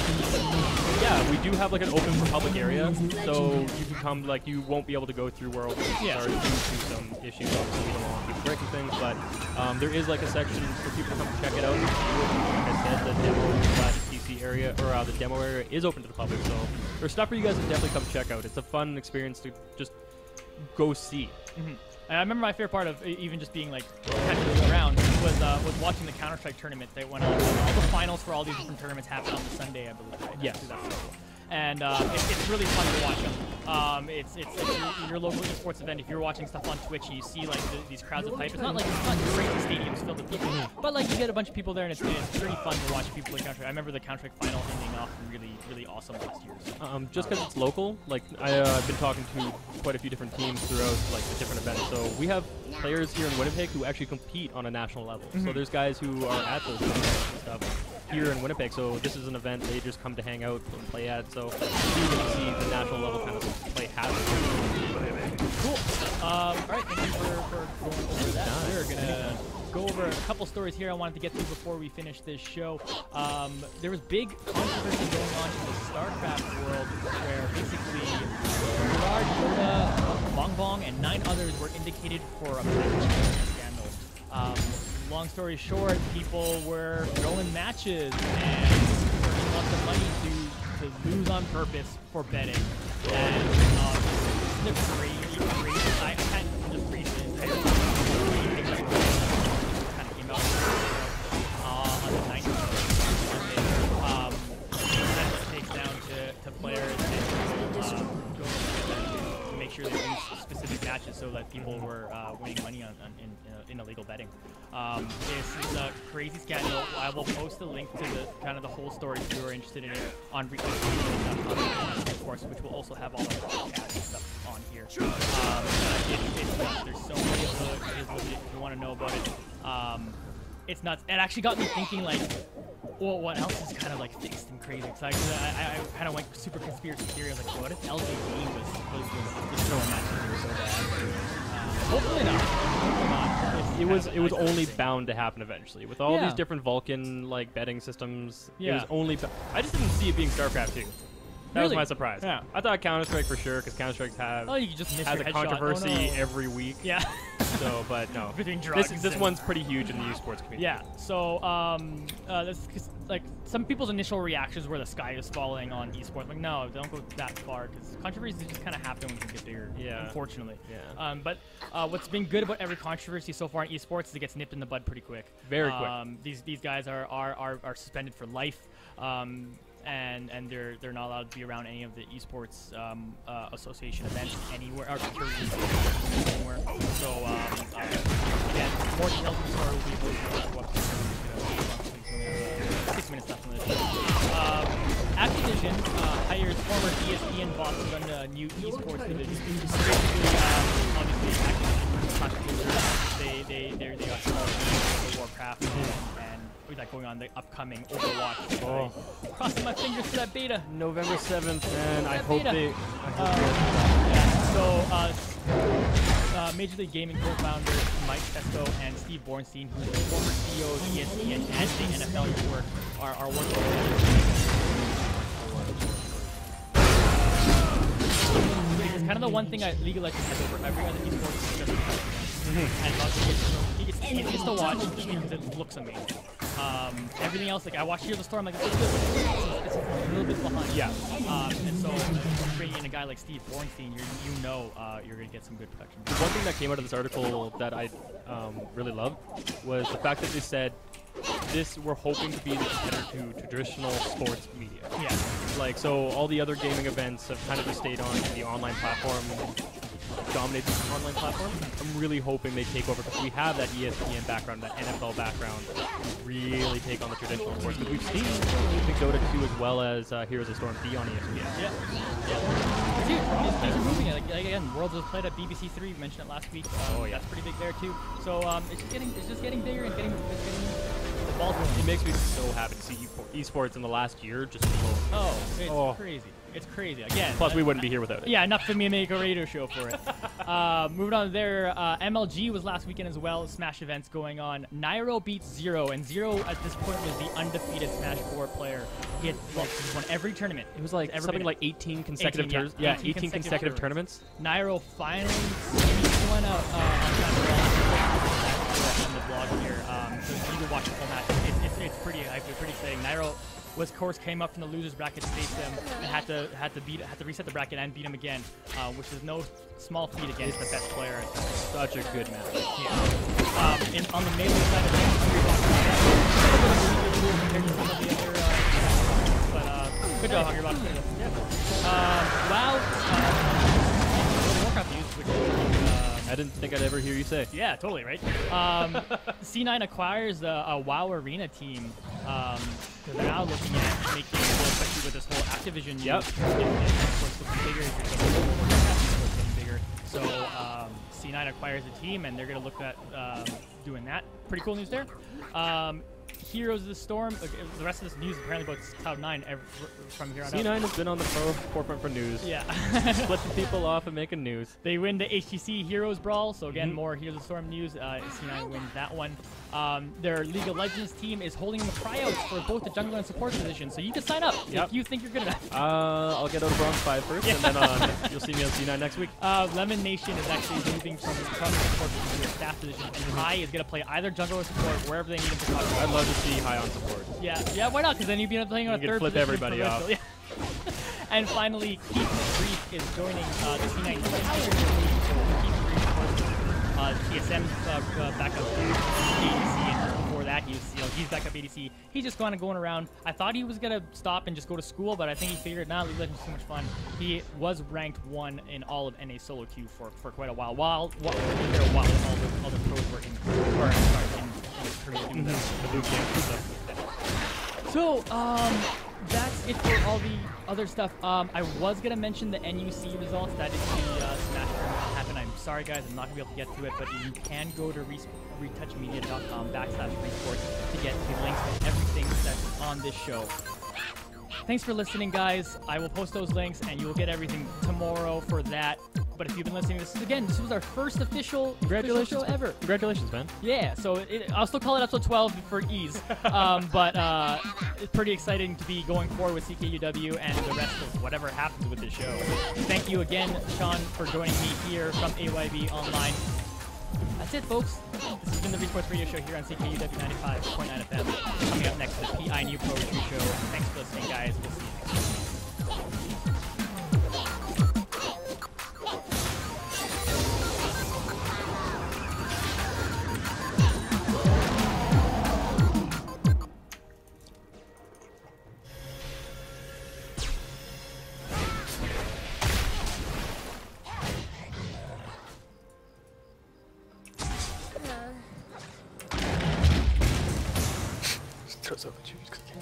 Yeah, we do have like an open for public area, so you can come. Like you won't be able to go through World Star due to some issues. Obviously, we don't want people breaking things, but there is like a section for people to come check it out. Like I said, the demo/PC area or the demo area is open to the public, so there's stuff for you guys to definitely come check out. It's a fun experience to just go see. And I remember my favorite part of even just being like kind of around was watching the Counter-Strike tournament that went on. All the finals for all these different tournaments happened on the Sunday, I believe. Right? Yes. And it's really fun to watch them. It's your local esports event. If you're watching stuff on Twitch and you see like these crowds of hype, it's not crazy stadiums filled with people, but like you get a bunch of people there and it's pretty fun to watch people play Counter-Strike. I remember the Counter-Strike final ending off really awesome last year. So. Just because it's local, like I've been talking to quite a few different teams throughout like the different events. So we have players here in Winnipeg who actually compete on a national level. So there's guys who are at those events and stuff here in Winnipeg, so this is an event they just come to hang out and play at, so you can see the national level kind of play happen. Cool. Alright, thank you for going over that. We're gonna go over a couple stories here I wanted to get to before we finish this show. There was big controversy going on in the StarCraft world where basically Gerard, Yoda, Bong Bong, and 9 others were indicated for a match scandal. Long story short, people were throwing matches and earning lots of money to lose on purpose for betting. And the crazy, I can't just read the entire thing. Kind of came out on the 9th of that's what it takes down to players and go to make sure they lose specific matches so that people were winning money in illegal betting. This is a crazy scandal. I will post a link to the whole story if you are interested in it on replay.com, of course, which will also have all the podcast stuff on here. There's so many of if you want to know about it. It's nuts. It actually got me thinking, like, well, what else is kind of like fixed and crazy? Because I kind of went super conspiracy theory. I was like, what if LGD was throwing matches so bad? Hopefully not. It was only bound to happen eventually. With all these different Vulcan like betting systems, it was only. I just didn't see it being StarCraft 2. That was my surprise. Yeah. I thought Counter-Strike for sure, because Counter-Strike has a controversy every week. Yeah. So, but no. Between drugs this one's pretty huge in the esports community. Yeah. So, like some people's initial reactions were the sky is falling on esports. Like, no, don't go that far, because controversies just kind of happen when things get bigger. Yeah. Unfortunately. Yeah. But what's been good about every controversy so far in esports is it gets nipped in the bud pretty quick. Very quick. These guys are suspended for life. And they're not allowed to be around any of the esports association events anywhere, or anywhere. So again, more details of the story will be posted on the website. 6 minutes left on this. Activision hires former ESPN boss to run the new esports division. Basically, obviously, Activision, they got involved in Warcraft and that going on the upcoming Overwatch. Crossing my fingers for that beta. November 7th, and I hope they. Major League Gaming co-founder Mike Tesco and Steve Bornstein, who's the former CEO of ESPN and the NFL Network, are working together. It's kind of the one thing League of Legends has over every other esports just and it's to watch because it looks amazing. Everything else, like I watched Hear the Storm, like it's good, but it's a little bit behind. Yeah. And so bringing in a guy like Steve Bornstein, you're gonna get some good production. One thing that came out of this article that I really loved was the fact that they said we're hoping to be the competitor to traditional sports media. Yeah. Like, so all the other gaming events have kind of just stayed on the online platform, dominate the online platform. I'm really hoping they take over, because we have that ESPN background, that NFL background, really take on the traditional sports. Because we've seen Dota 2 as well as Heroes of Storm be on ESPN. Yeah. These are moving. Like again, Worlds was played at BBC 3. We mentioned it last week. That's pretty big there too. So it's just getting bigger and getting ball's rolling. It makes me so happy to see esports in the last year just blow. Oh, it's crazy. It's crazy. Again. Plus, we wouldn't be here without it. Yeah, enough for me to make a radio show for it. Moving on there, MLG was last weekend as well. Smash events going on. Nairo beats Zero, and Zero at this point was the undefeated Smash 4 player. He had won every tournament. It was like something like 18 consecutive 18 consecutive tournaments. Nairo finally went out on the blog here. So you can watch the whole match. It's pretty exciting. Nairo was, of course, came up from the losers bracket, faced them, and had to reset the bracket and beat him again, which is no small feat against the best player. Such a good match. Yeah. And on the melee side of things, compared to some of the other, but good job, Huggerbox. WoW, Warcraft news, which I didn't think I'd ever hear you say. Yeah, totally, right? C9 acquires a WoW Arena team. They're now looking at making, especially with this whole Activision news. Yep. Of course, looking bigger. So C9 acquires a team, and they're going to look at doing that. Pretty cool news there. Heroes of the Storm. The rest of this news apparently about Cloud9 from here on out. C9 has been on the forefront for news. Yeah. Flipping people off and making news. They win the HTC Heroes Brawl, so again, more Heroes of the Storm news. C9 wins that one. Their League of Legends team is holding the tryouts for both the jungler and support position, so you can sign up if you think you're good enough. I'll get out of Bronze 5 first, and then you'll see me on C9 next week. Lemon Nation is actually moving from the support position to a staff position, and High is going to play either jungler or support wherever they need him to talk about. I'd love to see High on support. Yeah, why not? Because then you'd be playing on a third flip position. Everybody off. And finally, Keith Brief is joining the C9 team. Keith Brief, TSM's backup ADC, and before that, he's backup ADC. He's just going around. I thought he was gonna stop and just go to school, but I think he figured, nah, League of Legends is too much fun. He was ranked 1 in all of NA solo queue for quite a while. While all the pros were in the boot camp. So, that's it for all the other stuff. I was going to mention the NUC results. That is the Smash tournament that happened. I'm sorry, guys. I'm not going to be able to get to it, but you can go to retouchmedia.com/resports to get the links to everything that's on this show. Thanks for listening, guys. I will post those links, and you will get everything tomorrow for that. But if you've been listening to this was our first official show ever. Congratulations, man. Yeah, so I'll still call it episode 12 for ease. But it's pretty exciting to be going forward with CKUW and the rest of whatever happens with this show. Thank you again, Sean, for joining me here from AYB Online. That's it, folks. This has been the Resports Radio Show here on CKUW 95.9 FM. Coming up next, the PI New Pro Retreat Show. Thanks for listening, guys. We'll see you next time. Throws over juice cookie.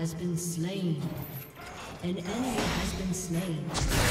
has been slain. An enemy has been slain.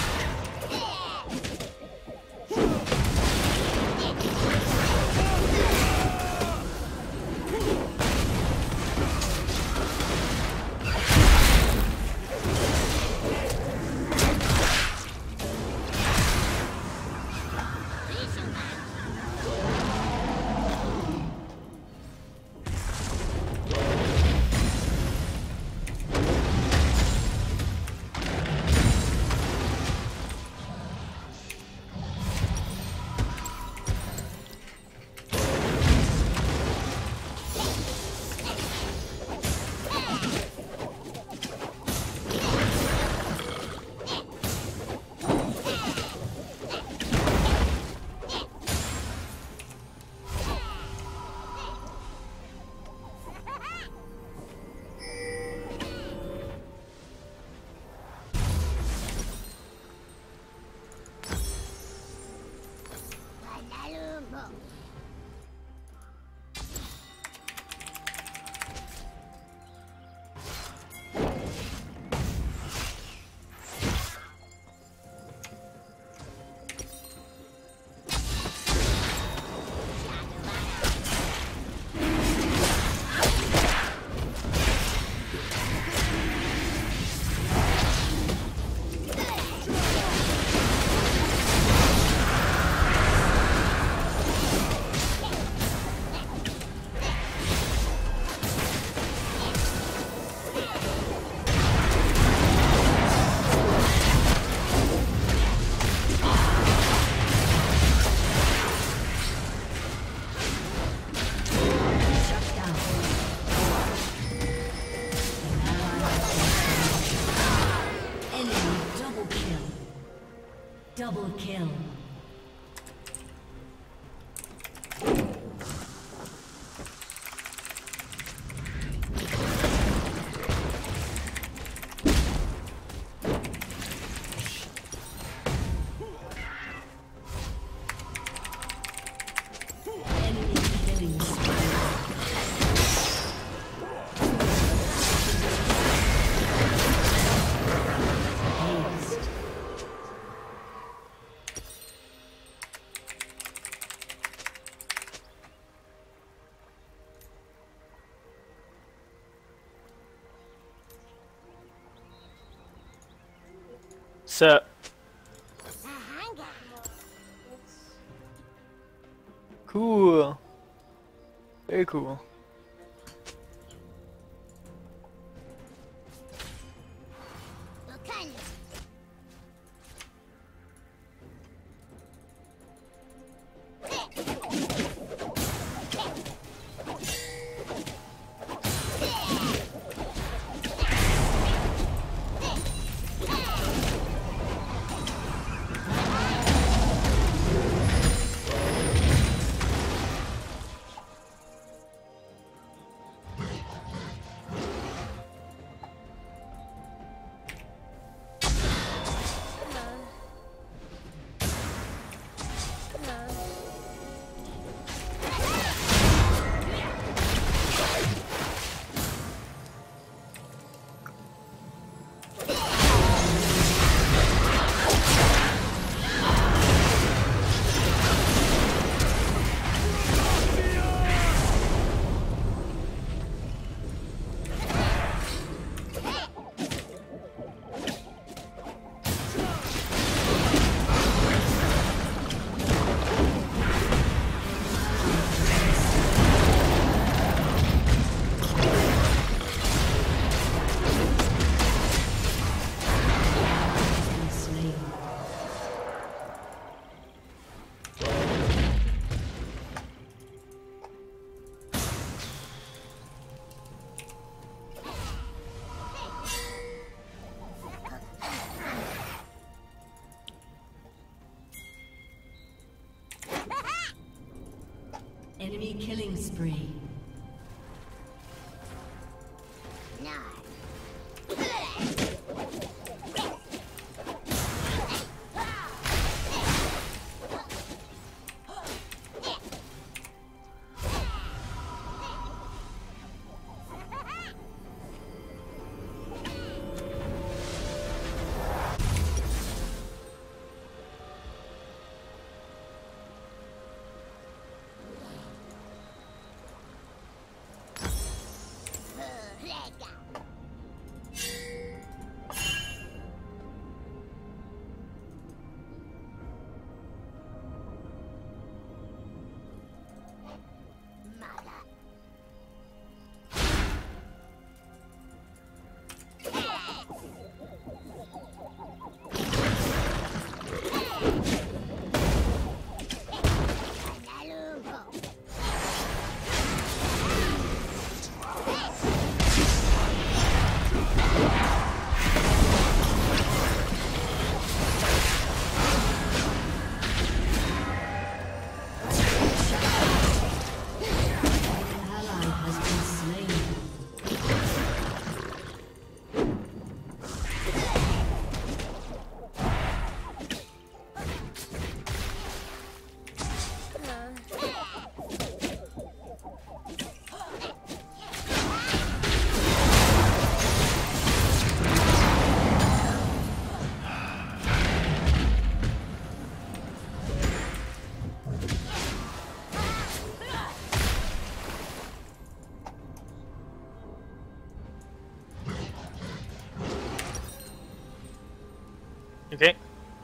Double kill. So cool. Very cool. Enemy killing spree. Okay.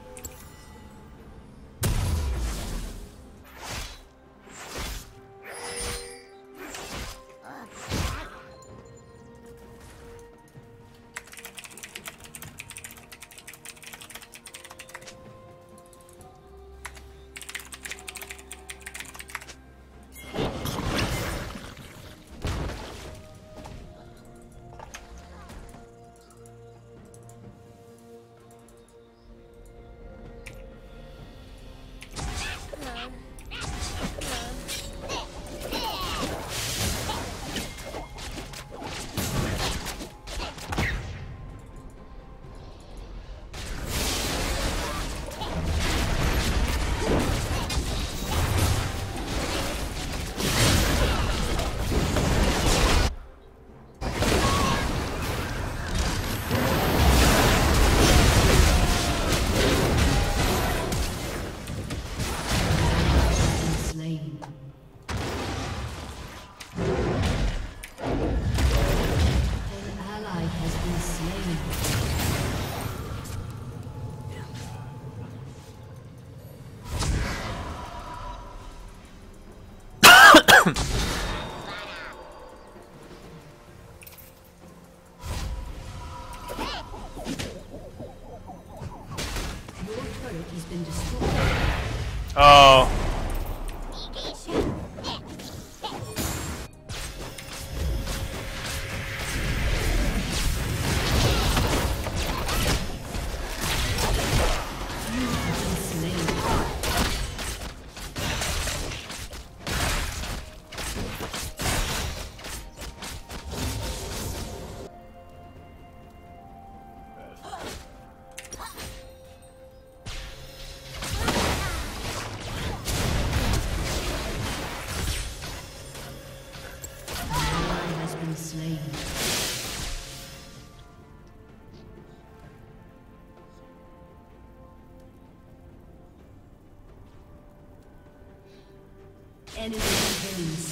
Oh. Enemy has been slain.